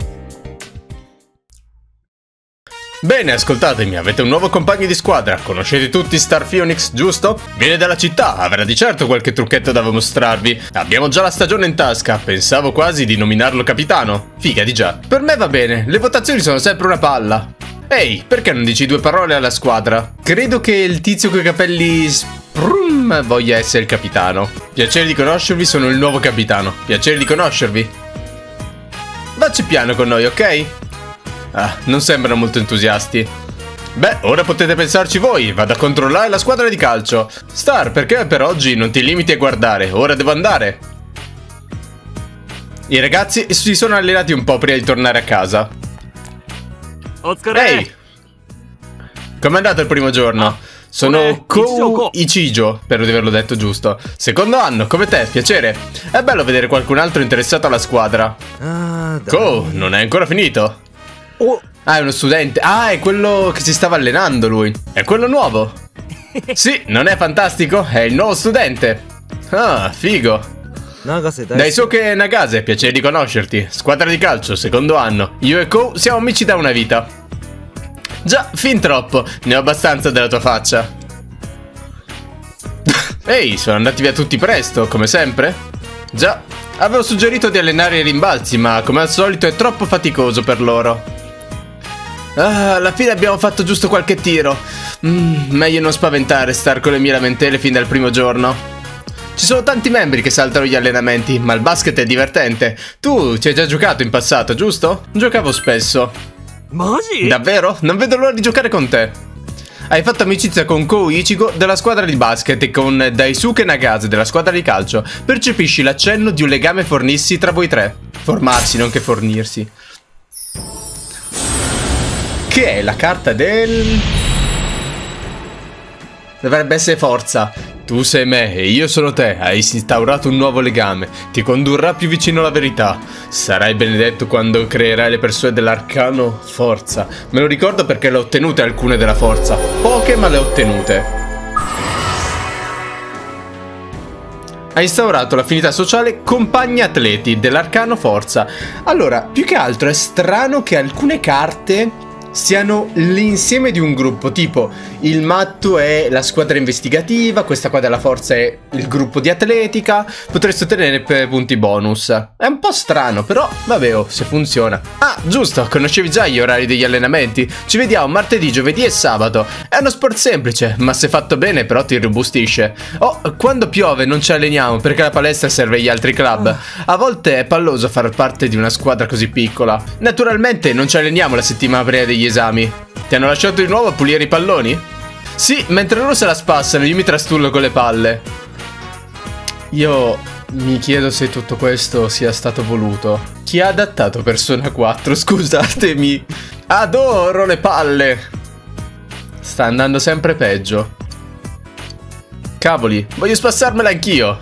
Bene, ascoltatemi, avete un nuovo compagno di squadra, conoscete tutti Star Phoenix, giusto? Viene dalla città, avrà di certo qualche trucchetto da mostrarvi. Abbiamo già la stagione in tasca, pensavo quasi di nominarlo capitano. Figa di già. Per me va bene, le votazioni sono sempre una palla. Ehi, perché non dici due parole alla squadra? Credo che il tizio coi capelli sprum voglia essere il capitano. Piacere di conoscervi, sono il nuovo capitano. Piacere di conoscervi. Vacci piano con noi, ok? Ah, non sembrano molto entusiasti. Beh, ora potete pensarci voi. Vado a controllare la squadra di calcio. Star, perché per oggi non ti limiti a guardare? Ora devo andare. I ragazzi si sono allenati un po' prima di tornare a casa. Ehi! Com'è andato il primo giorno? Sono Kou Ichijo, spero di averlo detto giusto. Secondo anno, come te, piacere. È bello vedere qualcun altro interessato alla squadra. Kou, non è ancora finito? Ah, è uno studente. Ah, è quello che si stava allenando lui. È quello nuovo. Sì, non è fantastico? È il nuovo studente. Ah, figo. Daisuke Nagase, piacere di conoscerti. Squadra di calcio, secondo anno. Io e Kou siamo amici da una vita. Già, fin troppo. Ne ho abbastanza della tua faccia. Ehi, sono andati via tutti presto, come sempre? Già, avevo suggerito di allenare i rimbalzi, ma come al solito è troppo faticoso per loro. Ah, alla fine abbiamo fatto giusto qualche tiro. Meglio non spaventare, star con le mie lamentele fin dal primo giorno. Ci sono tanti membri che saltano gli allenamenti, ma il basket è divertente. Tu ci hai già giocato in passato, giusto? Giocavo spesso. Davvero? Non vedo l'ora di giocare con te. Hai fatto amicizia con Kou Ichigo della squadra di basket e con Daisuke Nagase della squadra di calcio. Percepisci l'accenno di un legame fornirsi tra voi tre. Formarsi, non che fornirsi. Che è la carta del... Dovrebbe essere forza. Tu sei me e io sono te. Hai instaurato un nuovo legame. Ti condurrà più vicino alla verità. Sarai benedetto quando creerai le persone dell'arcano forza. Me lo ricordo perché le ho ottenute alcune della forza. Poche, ma le ho ottenute. Ha instaurato l'affinità sociale compagni atleti dell'arcano forza. Allora, più che altro è strano che alcune carte siano l'insieme di un gruppo, tipo il matto è la squadra investigativa, questa qua della forza è il gruppo di atletica, potresti ottenere punti bonus. È un po' strano, però vabbè, se funziona. Ah, giusto, conoscevi già gli orari degli allenamenti? Ci vediamo martedì, giovedì e sabato. È uno sport semplice, ma se fatto bene però ti robustisce. Oh, quando piove non ci alleniamo perché la palestra serve agli altri club. A volte è palloso far parte di una squadra così piccola. Naturalmente non ci alleniamo la settimana prima degli esami. Ti hanno lasciato di nuovo a pulire i palloni? Sì, mentre loro se la spassano io mi trastullo con le palle. Io mi chiedo se tutto questo sia stato voluto. Chi ha adattato Persona 4? Scusatemi. Adoro le palle. Sta andando sempre peggio. Cavoli, voglio spassarmela anch'io.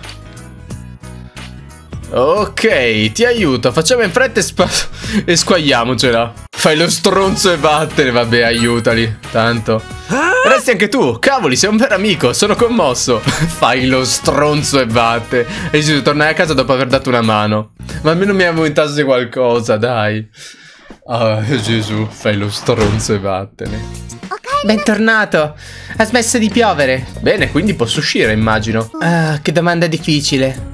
Ok, ti aiuto. Facciamo in fretta e squagliamocela. Fai lo stronzo e vattene. Vabbè, aiutali. Tanto resti anche tu. Cavoli, sei un vero amico. Sono commosso. Fai lo stronzo e vattene. E deciso tornare a casa dopo aver dato una mano. Ma almeno mi aumentasse qualcosa, dai. Oh, Gesù. Fai lo stronzo e vattene. Bentornato. Ha smesso di piovere. Bene, quindi posso uscire, immagino. Ah, che domanda difficile.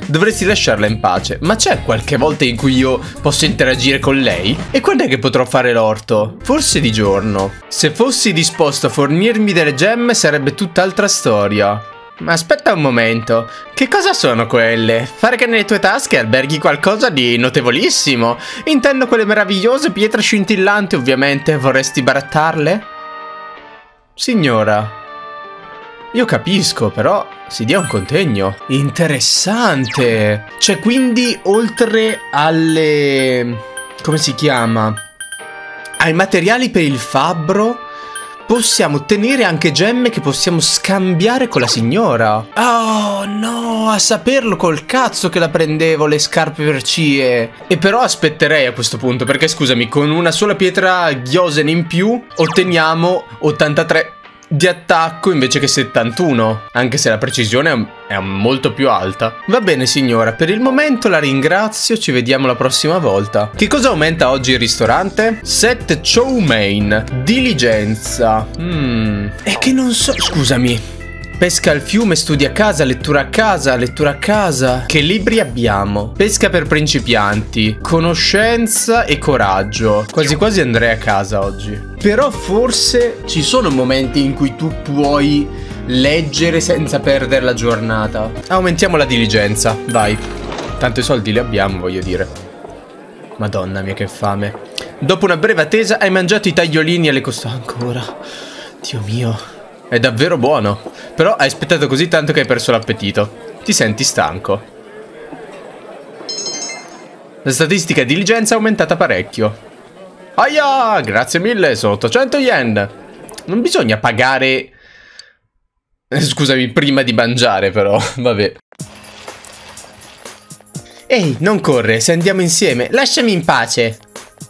dovresti lasciarla in pace. Ma c'è qualche volta in cui io posso interagire con lei? E quando è che potrò fare l'orto? Forse di giorno. Se fossi disposto a fornirmi delle gemme sarebbe tutt'altra storia. Ma aspetta un momento, che cosa sono quelle? Pare che nelle tue tasche alberghi qualcosa di notevolissimo. Intendo quelle meravigliose pietre scintillanti, ovviamente. Vorresti barattarle? Signora, io capisco, però si dia un contegno. Interessante. Cioè, quindi, oltre alle... come si chiama? Ai materiali per il fabbro, possiamo ottenere anche gemme che possiamo scambiare con la signora. Oh no, a saperlo col cazzo che la prendevo le scarpe per cie. E però aspetterei a questo punto, perché scusami, con una sola pietra Gyosen in più otteniamo 83 di attacco invece che 71, anche se la precisione è molto più alta. Va bene signora, per il momento la ringrazio, ci vediamo la prossima volta. Che cosa aumenta oggi il ristorante? Set chow mein, diligenza. È che non so, scusami. Pesca al fiume, studia a casa, lettura a casa, lettura a casa. Che libri abbiamo? Pesca per principianti, conoscenza e coraggio. Quasi quasi andrei a casa oggi. Però forse ci sono momenti in cui tu puoi leggere senza perdere la giornata. Aumentiamo la diligenza, vai. Tanto i soldi li abbiamo, voglio dire. Madonna mia che fame. Dopo una breve attesa hai mangiato i tagliolini alle costole. Ancora. Dio mio. È davvero buono. Però hai aspettato così tanto che hai perso l'appetito. Ti senti stanco. La statistica di diligenza è aumentata parecchio. Aia, grazie mille, sono 800 yen. Non bisogna pagare... Scusami, prima di mangiare però, vabbè. Ehi, non corre, se andiamo insieme, lasciami in pace.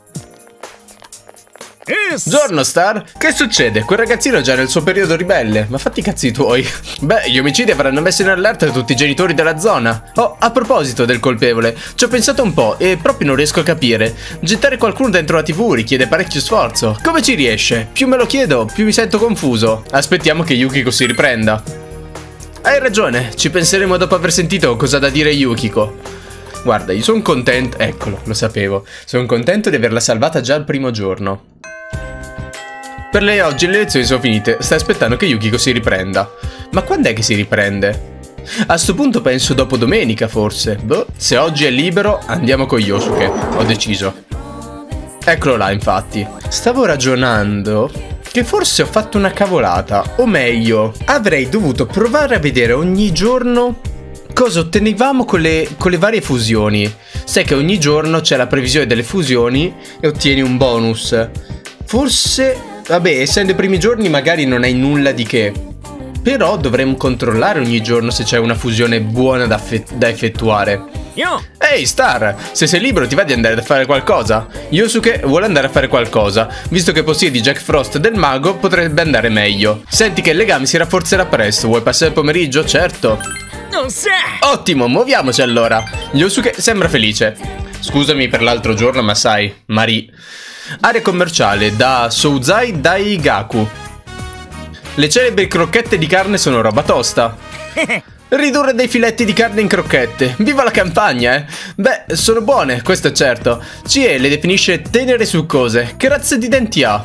Giorno Star, che succede? Quel ragazzino è già nel suo periodo ribelle. Ma fatti i cazzi tuoi. Beh, gli omicidi avranno messo in allerta tutti i genitori della zona. Oh, a proposito del colpevole, ci ho pensato un po' e proprio non riesco a capire. Gettare qualcuno dentro la TV richiede parecchio sforzo. Come ci riesce? Più me lo chiedo, più mi sento confuso. Aspettiamo che Yukiko si riprenda. Hai ragione, ci penseremo dopo aver sentito cosa ha da dire Yukiko. Guarda, io sono contento. Eccolo, lo sapevo. Sono contento di averla salvata già al primo giorno. Per lei oggi le lezioni sono finite, stai aspettando che Yukiko si riprenda. Ma quando è che si riprende? A sto punto penso dopo domenica forse. Boh, se oggi è libero andiamo con Yosuke, ho deciso. Eccolo là infatti. Stavo ragionando che forse ho fatto una cavolata. O meglio, avrei dovuto provare a vedere ogni giorno cosa ottenevamo con le varie fusioni. Sai che ogni giorno c'è la previsione delle fusioni e ottieni un bonus. Forse... Vabbè, essendo i primi giorni magari non hai nulla di che. Però dovremmo controllare ogni giorno se c'è una fusione buona da effettuare. Ehi Star, se sei libero ti va di andare a fare qualcosa? Yosuke vuole andare a fare qualcosa. Visto che possiedi Jack Frost del mago potrebbe andare meglio. Senti che il legame si rafforzerà presto. Vuoi passare il pomeriggio? Certo. Ottimo, muoviamoci allora. Yosuke sembra felice. Scusami per l'altro giorno ma sai, Marie. Area commerciale da Souzai Daigaku. Le celebri crocchette di carne sono roba tosta. Ridurre dei filetti di carne in crocchette. Viva la campagna, eh! Beh, sono buone, questo è certo. CE le definisce tenere e succose. Che razza di denti ha?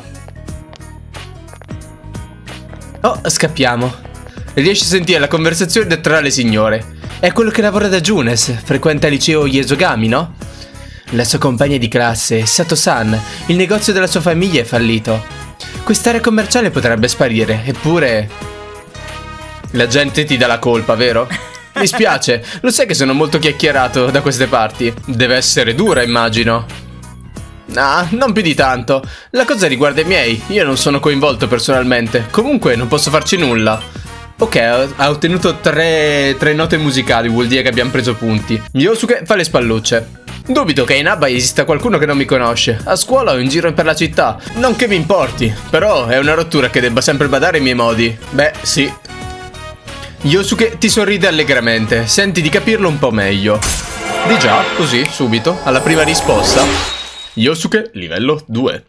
Oh, scappiamo. Riesci a sentire la conversazione tra le signore. È quello che lavora da Junes. Frequenta il liceo Yesogami, no? La sua compagna di classe, Sato-san, il negozio della sua famiglia è fallito. Quest'area commerciale potrebbe sparire, eppure... La gente ti dà la colpa, vero? Mi spiace, lo sai che sono molto chiacchierato da queste parti. Deve essere dura, immagino. Ah, non più di tanto. La cosa riguarda i miei, io non sono coinvolto personalmente. Comunque non posso farci nulla. Ok, ha ottenuto 3 note musicali, vuol dire che abbiamo preso punti. Yosuke fa le spallucce. Dubito che in Abba esista qualcuno che non mi conosce. A scuola o in giro per la città. Non che mi importi, però è una rottura che debba sempre badare ai miei modi. Beh, sì. Yosuke ti sorride allegramente. Senti di capirlo un po' meglio. Di già, così, subito, alla prima risposta. Yosuke, livello 2.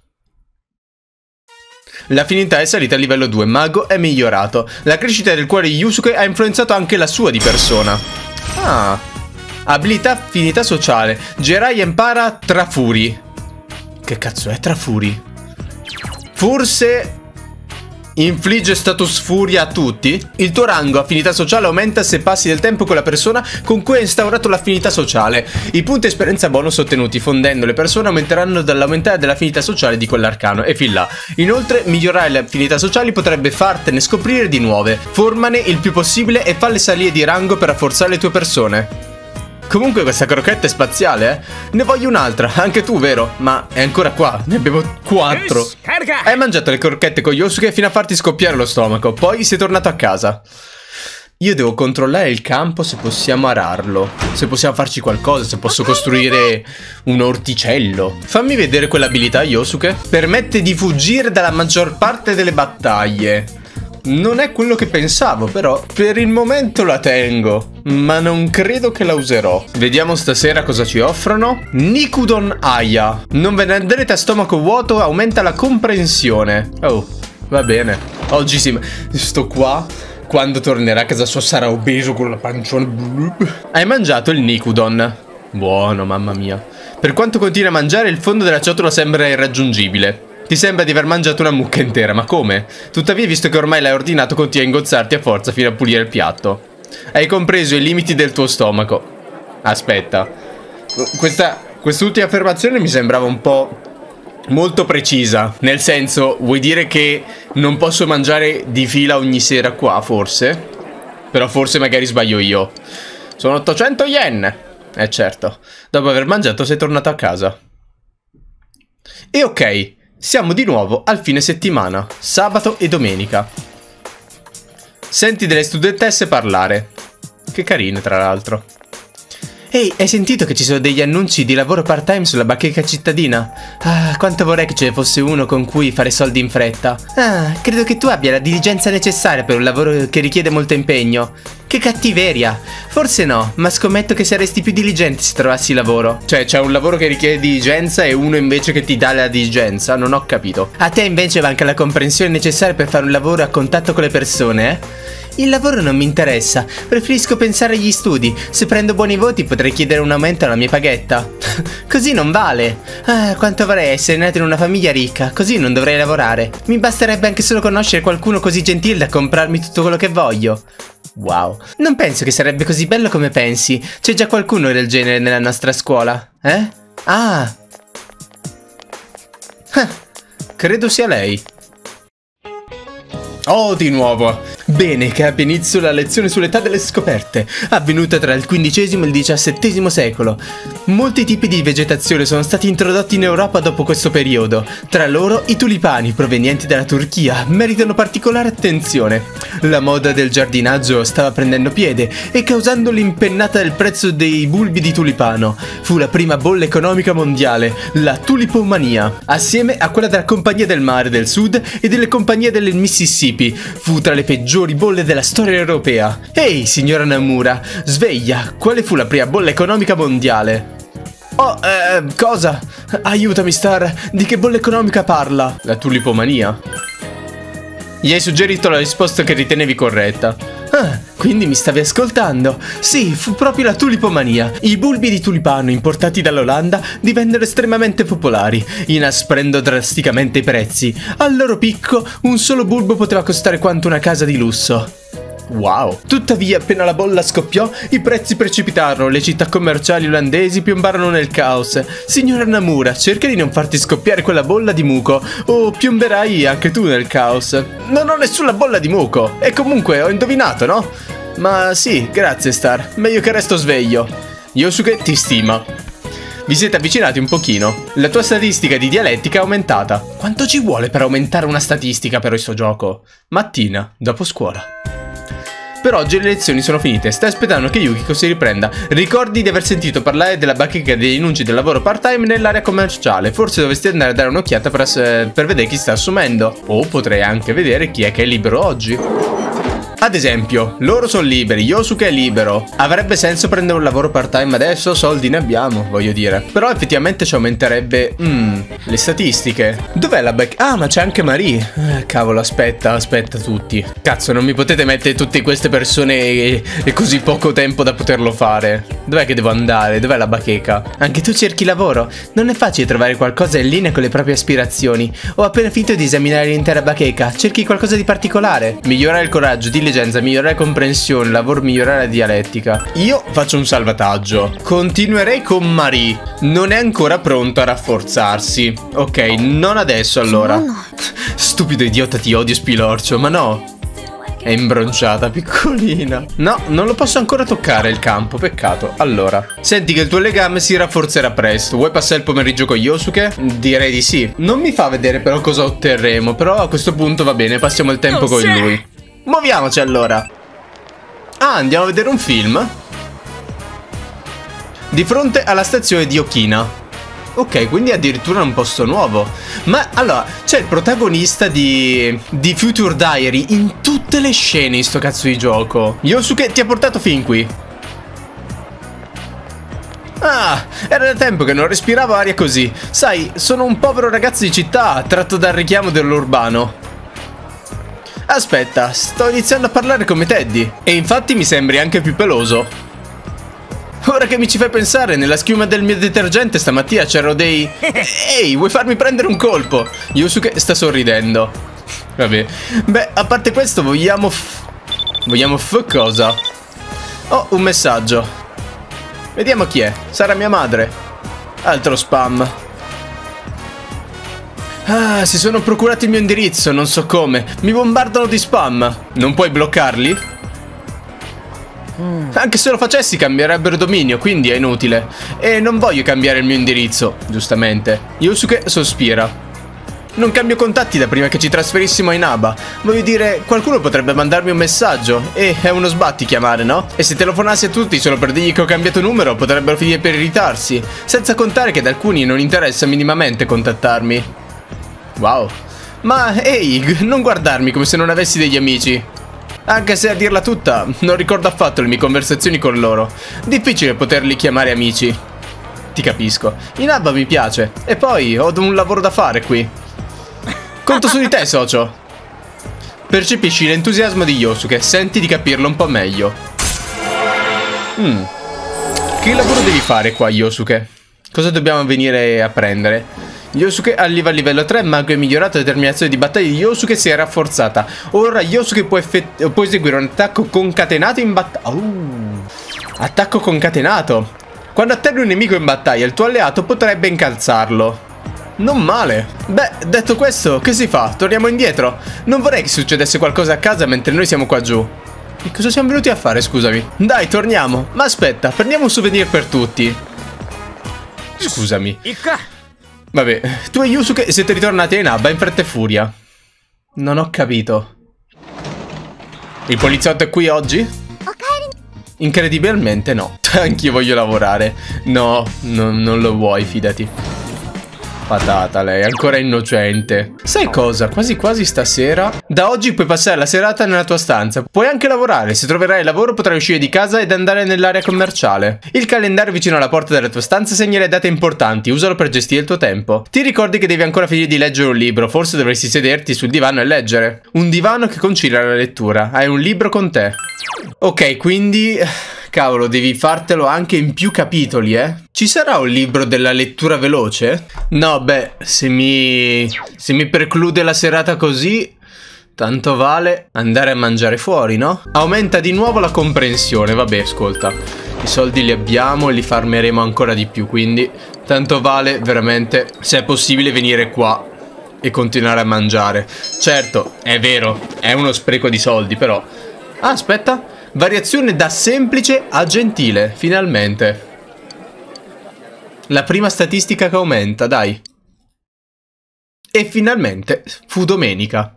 L'affinità è salita a livello 2, Mago è migliorato. La crescita del cuore di Yusuke ha influenzato anche la sua di persona. Ah... Abilità affinità sociale. Jiraiya impara Trafuri. Che cazzo è Trafuri? Forse infligge status furia a tutti? Il tuo rango affinità sociale aumenta se passi del tempo con la persona con cui hai instaurato l'affinità sociale. I punti esperienza bonus ottenuti fondendo le persone aumenteranno dall'aumentare dell'affinità sociale di quell'arcano e fin là. Inoltre, migliorare le affinità sociali potrebbe fartene scoprire di nuove. Formane il più possibile e falle salire di rango per rafforzare le tue persone. Comunque questa crocchetta è spaziale, eh? Ne voglio un'altra, anche tu, vero? Ma è ancora qua, ne abbiamo 4. Hai mangiato le crocchette con Yosuke fino a farti scoppiare lo stomaco, poi sei tornato a casa. Io devo controllare il campo se possiamo ararlo, se possiamo farci qualcosa, se posso costruire un orticello. Fammi vedere quell'abilità, Yosuke. Permette di fuggire dalla maggior parte delle battaglie. Non è quello che pensavo, però per il momento la tengo, ma non credo che la userò. Vediamo stasera cosa ci offrono. Nikudon Aya. Non venerdete a stomaco vuoto, aumenta la comprensione. Oh, va bene. Oggi sto qua. Quando tornerà a casa sua sarà obeso con la panciona. Hai mangiato il Nikudon. Buono, mamma mia. Per quanto continui a mangiare, il fondo della ciotola sembra irraggiungibile. Ti sembra di aver mangiato una mucca intera, ma come? Tuttavia, visto che ormai l'hai ordinato, continui a ingozzarti a forza fino a pulire il piatto. Hai compreso i limiti del tuo stomaco. Aspetta. Quest'ultima affermazione mi sembrava un po' molto precisa. Nel senso, vuoi dire che non posso mangiare di fila ogni sera qua, forse? Però forse magari sbaglio io. Sono 800 yen! Certo. Dopo aver mangiato sei tornato a casa. E ok. Siamo di nuovo al fine settimana, sabato e domenica. Senti delle studentesse parlare. Che carine, tra l'altro. Ehi, hai sentito che ci sono degli annunci di lavoro part-time sulla bacheca cittadina? Ah, quanto vorrei che ce ne fosse uno con cui fare soldi in fretta. Ah, credo che tu abbia la diligenza necessaria per un lavoro che richiede molto impegno. Che cattiveria. Forse no, ma scommetto che saresti più diligente se trovassi lavoro. Cioè, c'è un lavoro che richiede diligenza e uno invece che ti dà la diligenza? Non ho capito. A te invece manca la comprensione necessaria per fare un lavoro a contatto con le persone, eh? Il lavoro non mi interessa, preferisco pensare agli studi. Se prendo buoni voti potrei chiedere un aumento alla mia paghetta. Così non vale. Ah, quanto vorrei essere nato in una famiglia ricca, così non dovrei lavorare. Mi basterebbe anche solo conoscere qualcuno così gentile da comprarmi tutto quello che voglio. Wow. Non penso che sarebbe così bello come pensi. C'è già qualcuno del genere nella nostra scuola. Eh? Ah. Credo sia lei. Oh, di nuovo. Bene, che abbia inizio la lezione sull'età delle scoperte, avvenuta tra il XV e il XVII secolo. Molti tipi di vegetazione sono stati introdotti in Europa dopo questo periodo. Tra loro, i tulipani, provenienti dalla Turchia, meritano particolare attenzione. La moda del giardinaggio stava prendendo piede e causando l'impennata del prezzo dei bulbi di tulipano. Fu la prima bolla economica mondiale, la tulipomania, assieme a quella della Compagnia del Mare del Sud e delle compagnie del Mississippi. Fu tra le peggiori bolle della storia europea. Ehi, signora Namura, sveglia, quale fu la prima bolla economica mondiale? Oh, cosa? Aiutami, Star, di che bolla economica parla? La tulipomania. Gli hai suggerito la risposta che ritenevi corretta. Ah, quindi mi stavi ascoltando? Sì, fu proprio la tulipomania. I bulbi di tulipano importati dall'Olanda divennero estremamente popolari, inasprendo drasticamente i prezzi. Al loro picco, un solo bulbo poteva costare quanto una casa di lusso. Wow. Tuttavia, appena la bolla scoppiò, i prezzi precipitarono, le città commerciali olandesi piombarono nel caos. Signora Namura, cerca di non farti scoppiare quella bolla di muco, o piomberai anche tu nel caos. Non ho nessuna bolla di muco. E comunque, ho indovinato, no? Ma sì, grazie Star, meglio che resto sveglio. Yosuke ti stima. Vi siete avvicinati un pochino. La tua statistica di dialettica è aumentata. Quanto ci vuole per aumentare una statistica per questo gioco? Mattina, dopo scuola. Per oggi le lezioni sono finite, stai aspettando che Yukiko si riprenda. Ricordi di aver sentito parlare della bacheca degli annunci del lavoro part-time nell'area commerciale. Forse dovresti andare a dare un'occhiata per vedere chi sta assumendo. O potrei anche vedere chi è che è libero oggi. Ad esempio, loro sono liberi, Yosuke è libero. Avrebbe senso prendere un lavoro part-time adesso? Soldi ne abbiamo, voglio dire. Però effettivamente ci aumenterebbe le statistiche. Dov'è la back? Ah, ma c'è anche Marie. Cavolo, aspetta tutti. Cazzo, non mi potete mettere tutte queste persone e così poco tempo da poterlo fare. Dov'è che devo andare? Dov'è la bacheca? Anche tu cerchi lavoro? Non è facile trovare qualcosa in linea con le proprie aspirazioni. Ho appena finito di esaminare l'intera bacheca. Cerchi qualcosa di particolare? Migliorare il coraggio, diligenza, migliorare la comprensione, lavoro, migliorare la dialettica. Io faccio un salvataggio. Continuerei con Marie. Non è ancora pronto a rafforzarsi. Ok, non adesso allora. Stupido idiota, ti odio spilorcio. Ma no, è imbronciata, piccolina. No, non lo posso ancora toccare il campo, peccato. Allora, senti che il tuo legame si rafforzerà presto. Vuoi passare il pomeriggio con Yosuke? Direi di sì. Non mi fa vedere però cosa otterremo, però a questo punto va bene, passiamo il tempo con lui. Muoviamoci allora. Ah, andiamo a vedere un film? Di fronte alla stazione di Okina. Ok, quindi addirittura un posto nuovo. Ma allora, c'è il protagonista di Future Diary in tutte le scene in sto cazzo di gioco. Yosuke ti ha portato fin qui. Ah, era da tempo che non respiravo aria così. Sai, sono un povero ragazzo di città, tratto dal richiamo dell'urbano. Aspetta, sto iniziando a parlare come Teddy. E infatti mi sembri anche più peloso. Ora che mi ci fai pensare, nella schiuma del mio detergente stamattina c'erano dei... Ehi, vuoi farmi prendere un colpo? Yosuke sta sorridendo. Vabbè. Beh, a parte questo, vogliamo cosa? Oh, un messaggio. Vediamo chi è. Sarà mia madre. Altro spam. Ah, si sono procurati il mio indirizzo, non so come. Mi bombardano di spam. Non puoi bloccarli? Anche se lo facessi cambierebbero dominio, quindi è inutile. E non voglio cambiare il mio indirizzo, giustamente. Yosuke sospira. Non cambio contatti da prima che ci trasferissimo a Inaba. Voglio dire, qualcuno potrebbe mandarmi un messaggio. E è uno sbatti chiamare, no? E se telefonassi a tutti solo per dirgli che ho cambiato numero, potrebbero finire per irritarsi. Senza contare che ad alcuni non interessa minimamente contattarmi. Wow. Ma ehi, non guardarmi come se non avessi degli amici. Anche se a dirla tutta, non ricordo affatto le mie conversazioni con loro. Difficile poterli chiamare amici. Ti capisco. Inaba mi piace. E poi ho un lavoro da fare qui. Conto su di te, socio. Percepisci l'entusiasmo di Yosuke. Senti di capirlo un po' meglio. Che lavoro devi fare qua, Yosuke? Cosa dobbiamo venire a prendere? Yosuke arriva a livello 3, mago è migliorato, la determinazione di battaglia di Yosuke si è rafforzata. Ora Yosuke può eseguire un attacco concatenato in battaglia. Attacco concatenato. Quando atterri un nemico in battaglia, il tuo alleato potrebbe incalzarlo. Non male. Beh, detto questo, che si fa? Torniamo indietro? Non vorrei che succedesse qualcosa a casa mentre noi siamo qua giù. E cosa siamo venuti a fare, scusami? Dai, torniamo. Ma aspetta, prendiamo un souvenir per tutti. Scusami. Vabbè, tu e Yosuke siete ritornati a Inaba in fretta e furia. Non ho capito. Il poliziotto è qui oggi? Incredibilmente no. Anch'io voglio lavorare. No, non lo vuoi, fidati. Patata lei, ancora innocente. Sai cosa? Quasi quasi stasera da oggi puoi passare la serata nella tua stanza. Puoi anche lavorare. Se troverai lavoro potrai uscire di casa ed andare nell'area commerciale. Il calendario vicino alla porta della tua stanza segna le date importanti. Usalo per gestire il tuo tempo. Ti ricordi che devi ancora finire di leggere un libro. Forse dovresti sederti sul divano e leggere. Un divano che concilia la lettura. Hai un libro con te. Ok, quindi... Cavolo, devi fartelo anche in più capitoli, eh? Ci sarà un libro della lettura veloce? No, beh, se mi preclude la serata così, tanto vale andare a mangiare fuori, no? Aumenta di nuovo la comprensione, vabbè, ascolta. I soldi li abbiamo e li farmeremo ancora di più, quindi tanto vale veramente, se è possibile, venire qua e continuare a mangiare. Certo, è vero, è uno spreco di soldi, però... Ah, aspetta... Variazione da semplice a gentile, finalmente. La prima statistica che aumenta, dai. E finalmente fu domenica.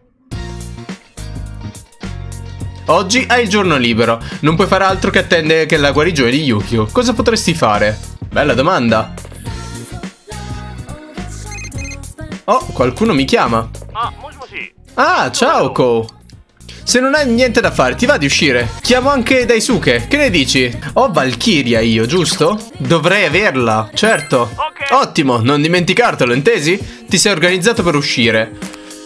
Oggi hai il giorno libero. Non puoi fare altro che attendere che la guarigione di Yukio. Cosa potresti fare? Bella domanda. Oh, qualcuno mi chiama. Ah, ciao Ko. Se non hai niente da fare, ti va di uscire? Chiamo anche Daisuke, che ne dici? Ho Valkyria io, giusto? Dovrei averla, certo. Ottimo, non dimenticartelo, intesi? Ti sei organizzato per uscire.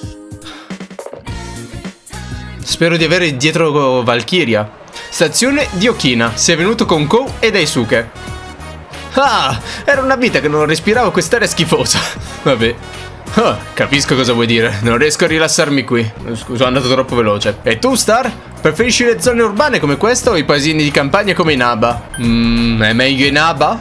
Spero di avere dietro Valkyria. Stazione di Okina, sei venuto con Kou e Daisuke. Ah, era una vita che non respiravo quest'aria schifosa. Vabbè. Oh, capisco cosa vuoi dire. Non riesco a rilassarmi qui. Scusa, sono andato troppo veloce. E tu, Star? Preferisci le zone urbane come questa o i paesini di campagna come Inaba? È meglio Inaba?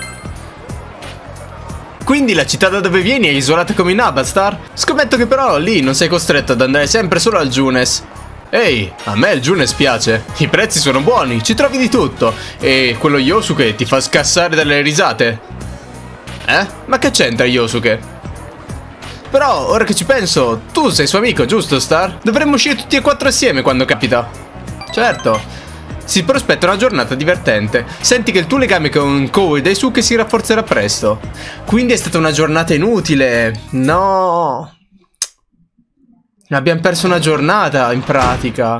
Quindi la città da dove vieni è isolata come Inaba, Star? Scommetto che però lì non sei costretto ad andare sempre solo al Junes. Ehi, a me il Junes piace. I prezzi sono buoni, ci trovi di tutto. E quello Yosuke ti fa scassare dalle risate. Ma che c'entra Yosuke? Però, ora che ci penso, tu sei suo amico, giusto, Star? Dovremmo uscire tutti e 4 assieme quando capita. Certo. Si prospetta una giornata divertente. Senti che il tuo legame con Kou e Daisuke si rafforzerà presto. Quindi è stata una giornata inutile. No. Abbiamo perso una giornata, in pratica.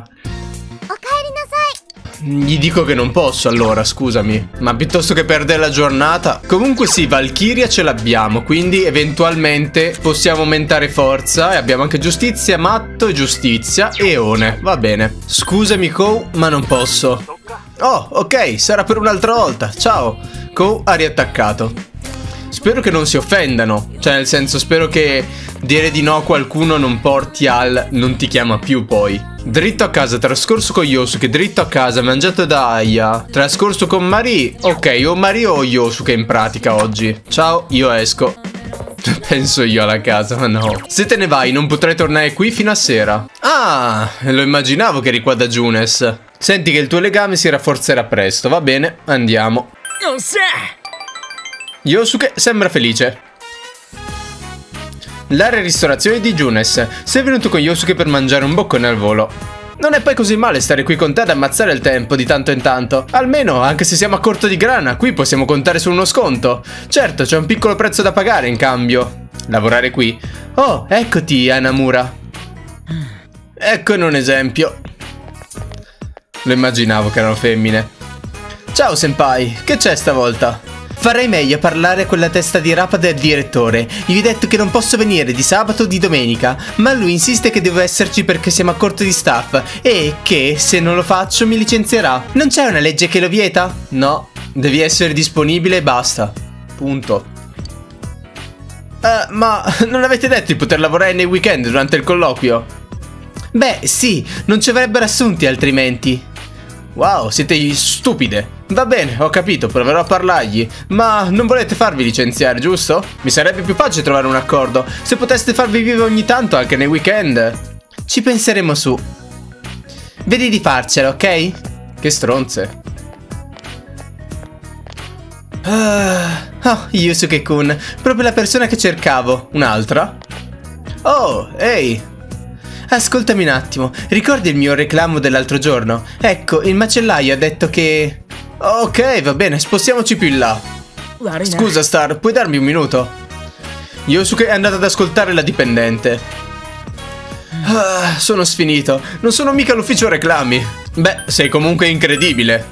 Gli dico che non posso allora, scusami. Ma piuttosto che perdere la giornata. Comunque sì, Valkyria ce l'abbiamo, quindi eventualmente possiamo aumentare forza. E abbiamo anche giustizia, matto e giustizia e one. Va bene. Scusami Kou, ma non posso. Oh, ok, sarà per un'altra volta. Ciao. Kou ha riattaccato. Spero che non si offendano. Cioè nel senso, spero che dire di no a qualcuno non porti al non ti chiama più poi. Dritto a casa, trascorso con Yosuke, dritto a casa, mangiato da Aya. Trascorso con Marie. Ok, o Marie o Yosuke in pratica oggi. Ciao, io esco. Penso io alla casa, ma no. Se te ne vai non potrai tornare qui fino a sera. Ah, lo immaginavo che eri qua da Junes. Senti che il tuo legame si rafforzerà presto, va bene, andiamo. Yosuke sembra felice. L'area ristorazione di Junes. Sei venuto con Yosuke per mangiare un boccone al volo. Non è poi così male stare qui con te ad ammazzare il tempo di tanto in tanto. Almeno, anche se siamo a corto di grana, qui possiamo contare su uno sconto. Certo, c'è un piccolo prezzo da pagare in cambio. Lavorare qui. Oh, eccoti, Hanamura. Eccone un esempio. Lo immaginavo che erano femmine. Ciao, senpai. Che c'è stavolta? Farei meglio a parlare a quella testa di rapa del direttore. Gli ho detto che non posso venire di sabato o di domenica, ma lui insiste che devo esserci perché siamo a corto di staff e che, se non lo faccio, mi licenzierà. Non c'è una legge che lo vieta? No, devi essere disponibile e basta. Punto. Ma non avete detto di poter lavorare nei weekend durante il colloquio? Beh, sì, non ci avrebbero assunti altrimenti. Wow, siete stupide. Va bene, ho capito, proverò a parlargli. Ma non volete farvi licenziare, giusto? Mi sarebbe più facile trovare un accordo. Se poteste farvi vivere ogni tanto anche nei weekend. Ci penseremo su. Vedi di farcela, ok? Che stronze. Oh, Yusuke-kun, proprio la persona che cercavo. Un'altra? Oh, ehi. Ascoltami un attimo, ricordi il mio reclamo dell'altro giorno? Ecco, il macellaio ha detto che... Ok, va bene, spostiamoci più in là. Scusa Star, puoi darmi un minuto? Yosuke è andato ad ascoltare la dipendente. Sono sfinito, non sono mica l'ufficio reclami. Beh, sei comunque incredibile.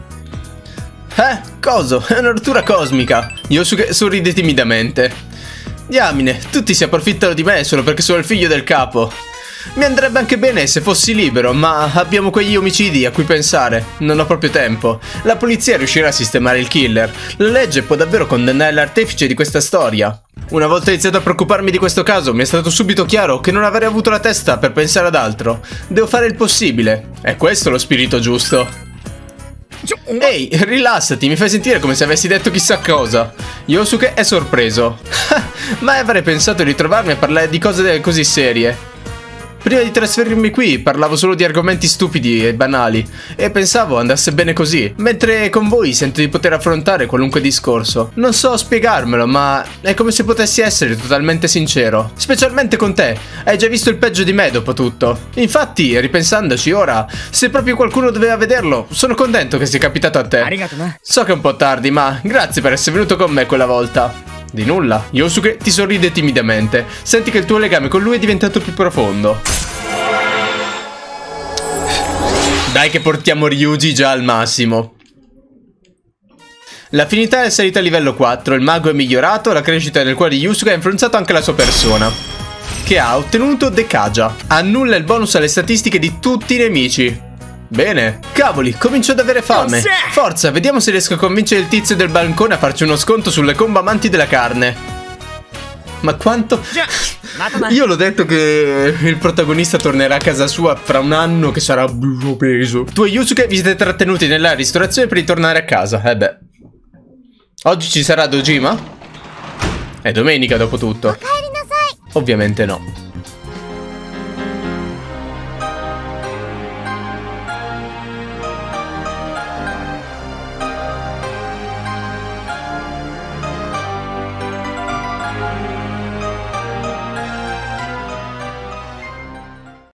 Coso? È una rottura cosmica. Yosuke sorride timidamente. Diamine, tutti si approfittano di me solo perché sono il figlio del capo. Mi andrebbe anche bene se fossi libero, ma abbiamo quegli omicidi a cui pensare. Non ho proprio tempo. La polizia riuscirà a sistemare il killer. La legge può davvero condannare l'artefice di questa storia. Una volta iniziato a preoccuparmi di questo caso, mi è stato subito chiaro che non avrei avuto la testa per pensare ad altro. Devo fare il possibile. È questo lo spirito giusto. Ehi, rilassati, mi fai sentire come se avessi detto chissà cosa. Yosuke è sorpreso. Mai avrei pensato di ritrovarmi a parlare di cose così serie. Prima di trasferirmi qui parlavo solo di argomenti stupidi e banali e pensavo andasse bene così, mentre con voi sento di poter affrontare qualunque discorso. Non so spiegarmelo, ma è come se potessi essere totalmente sincero. Specialmente con te, hai già visto il peggio di me dopo tutto. Infatti, ripensandoci ora, se proprio qualcuno doveva vederlo, sono contento che sia capitato a te. So che è un po' tardi, ma grazie per essere venuto con me quella volta. Di nulla. Yosuke ti sorride timidamente. Senti che il tuo legame con lui è diventato più profondo. Dai che portiamo Ryuji già al massimo. L'affinità è salita a livello 4, il mago è migliorato, la crescita del cuore di Yusuke ha influenzato anche la sua persona. Che ha ottenuto Dekaja. Annulla il bonus alle statistiche di tutti i nemici. Bene. Cavoli, comincio ad avere fame. Forza, vediamo se riesco a convincere il tizio del balcone a farci uno sconto sulle combo amanti della carne. Ma quanto... Io l'ho detto che il protagonista tornerà a casa sua fra un anno che sarà peso. Tu e Yusuke vi siete trattenuti nella ristorazione per ritornare a casa. Beh. Oggi ci sarà Dojima? È domenica dopo tutto. Ovviamente no.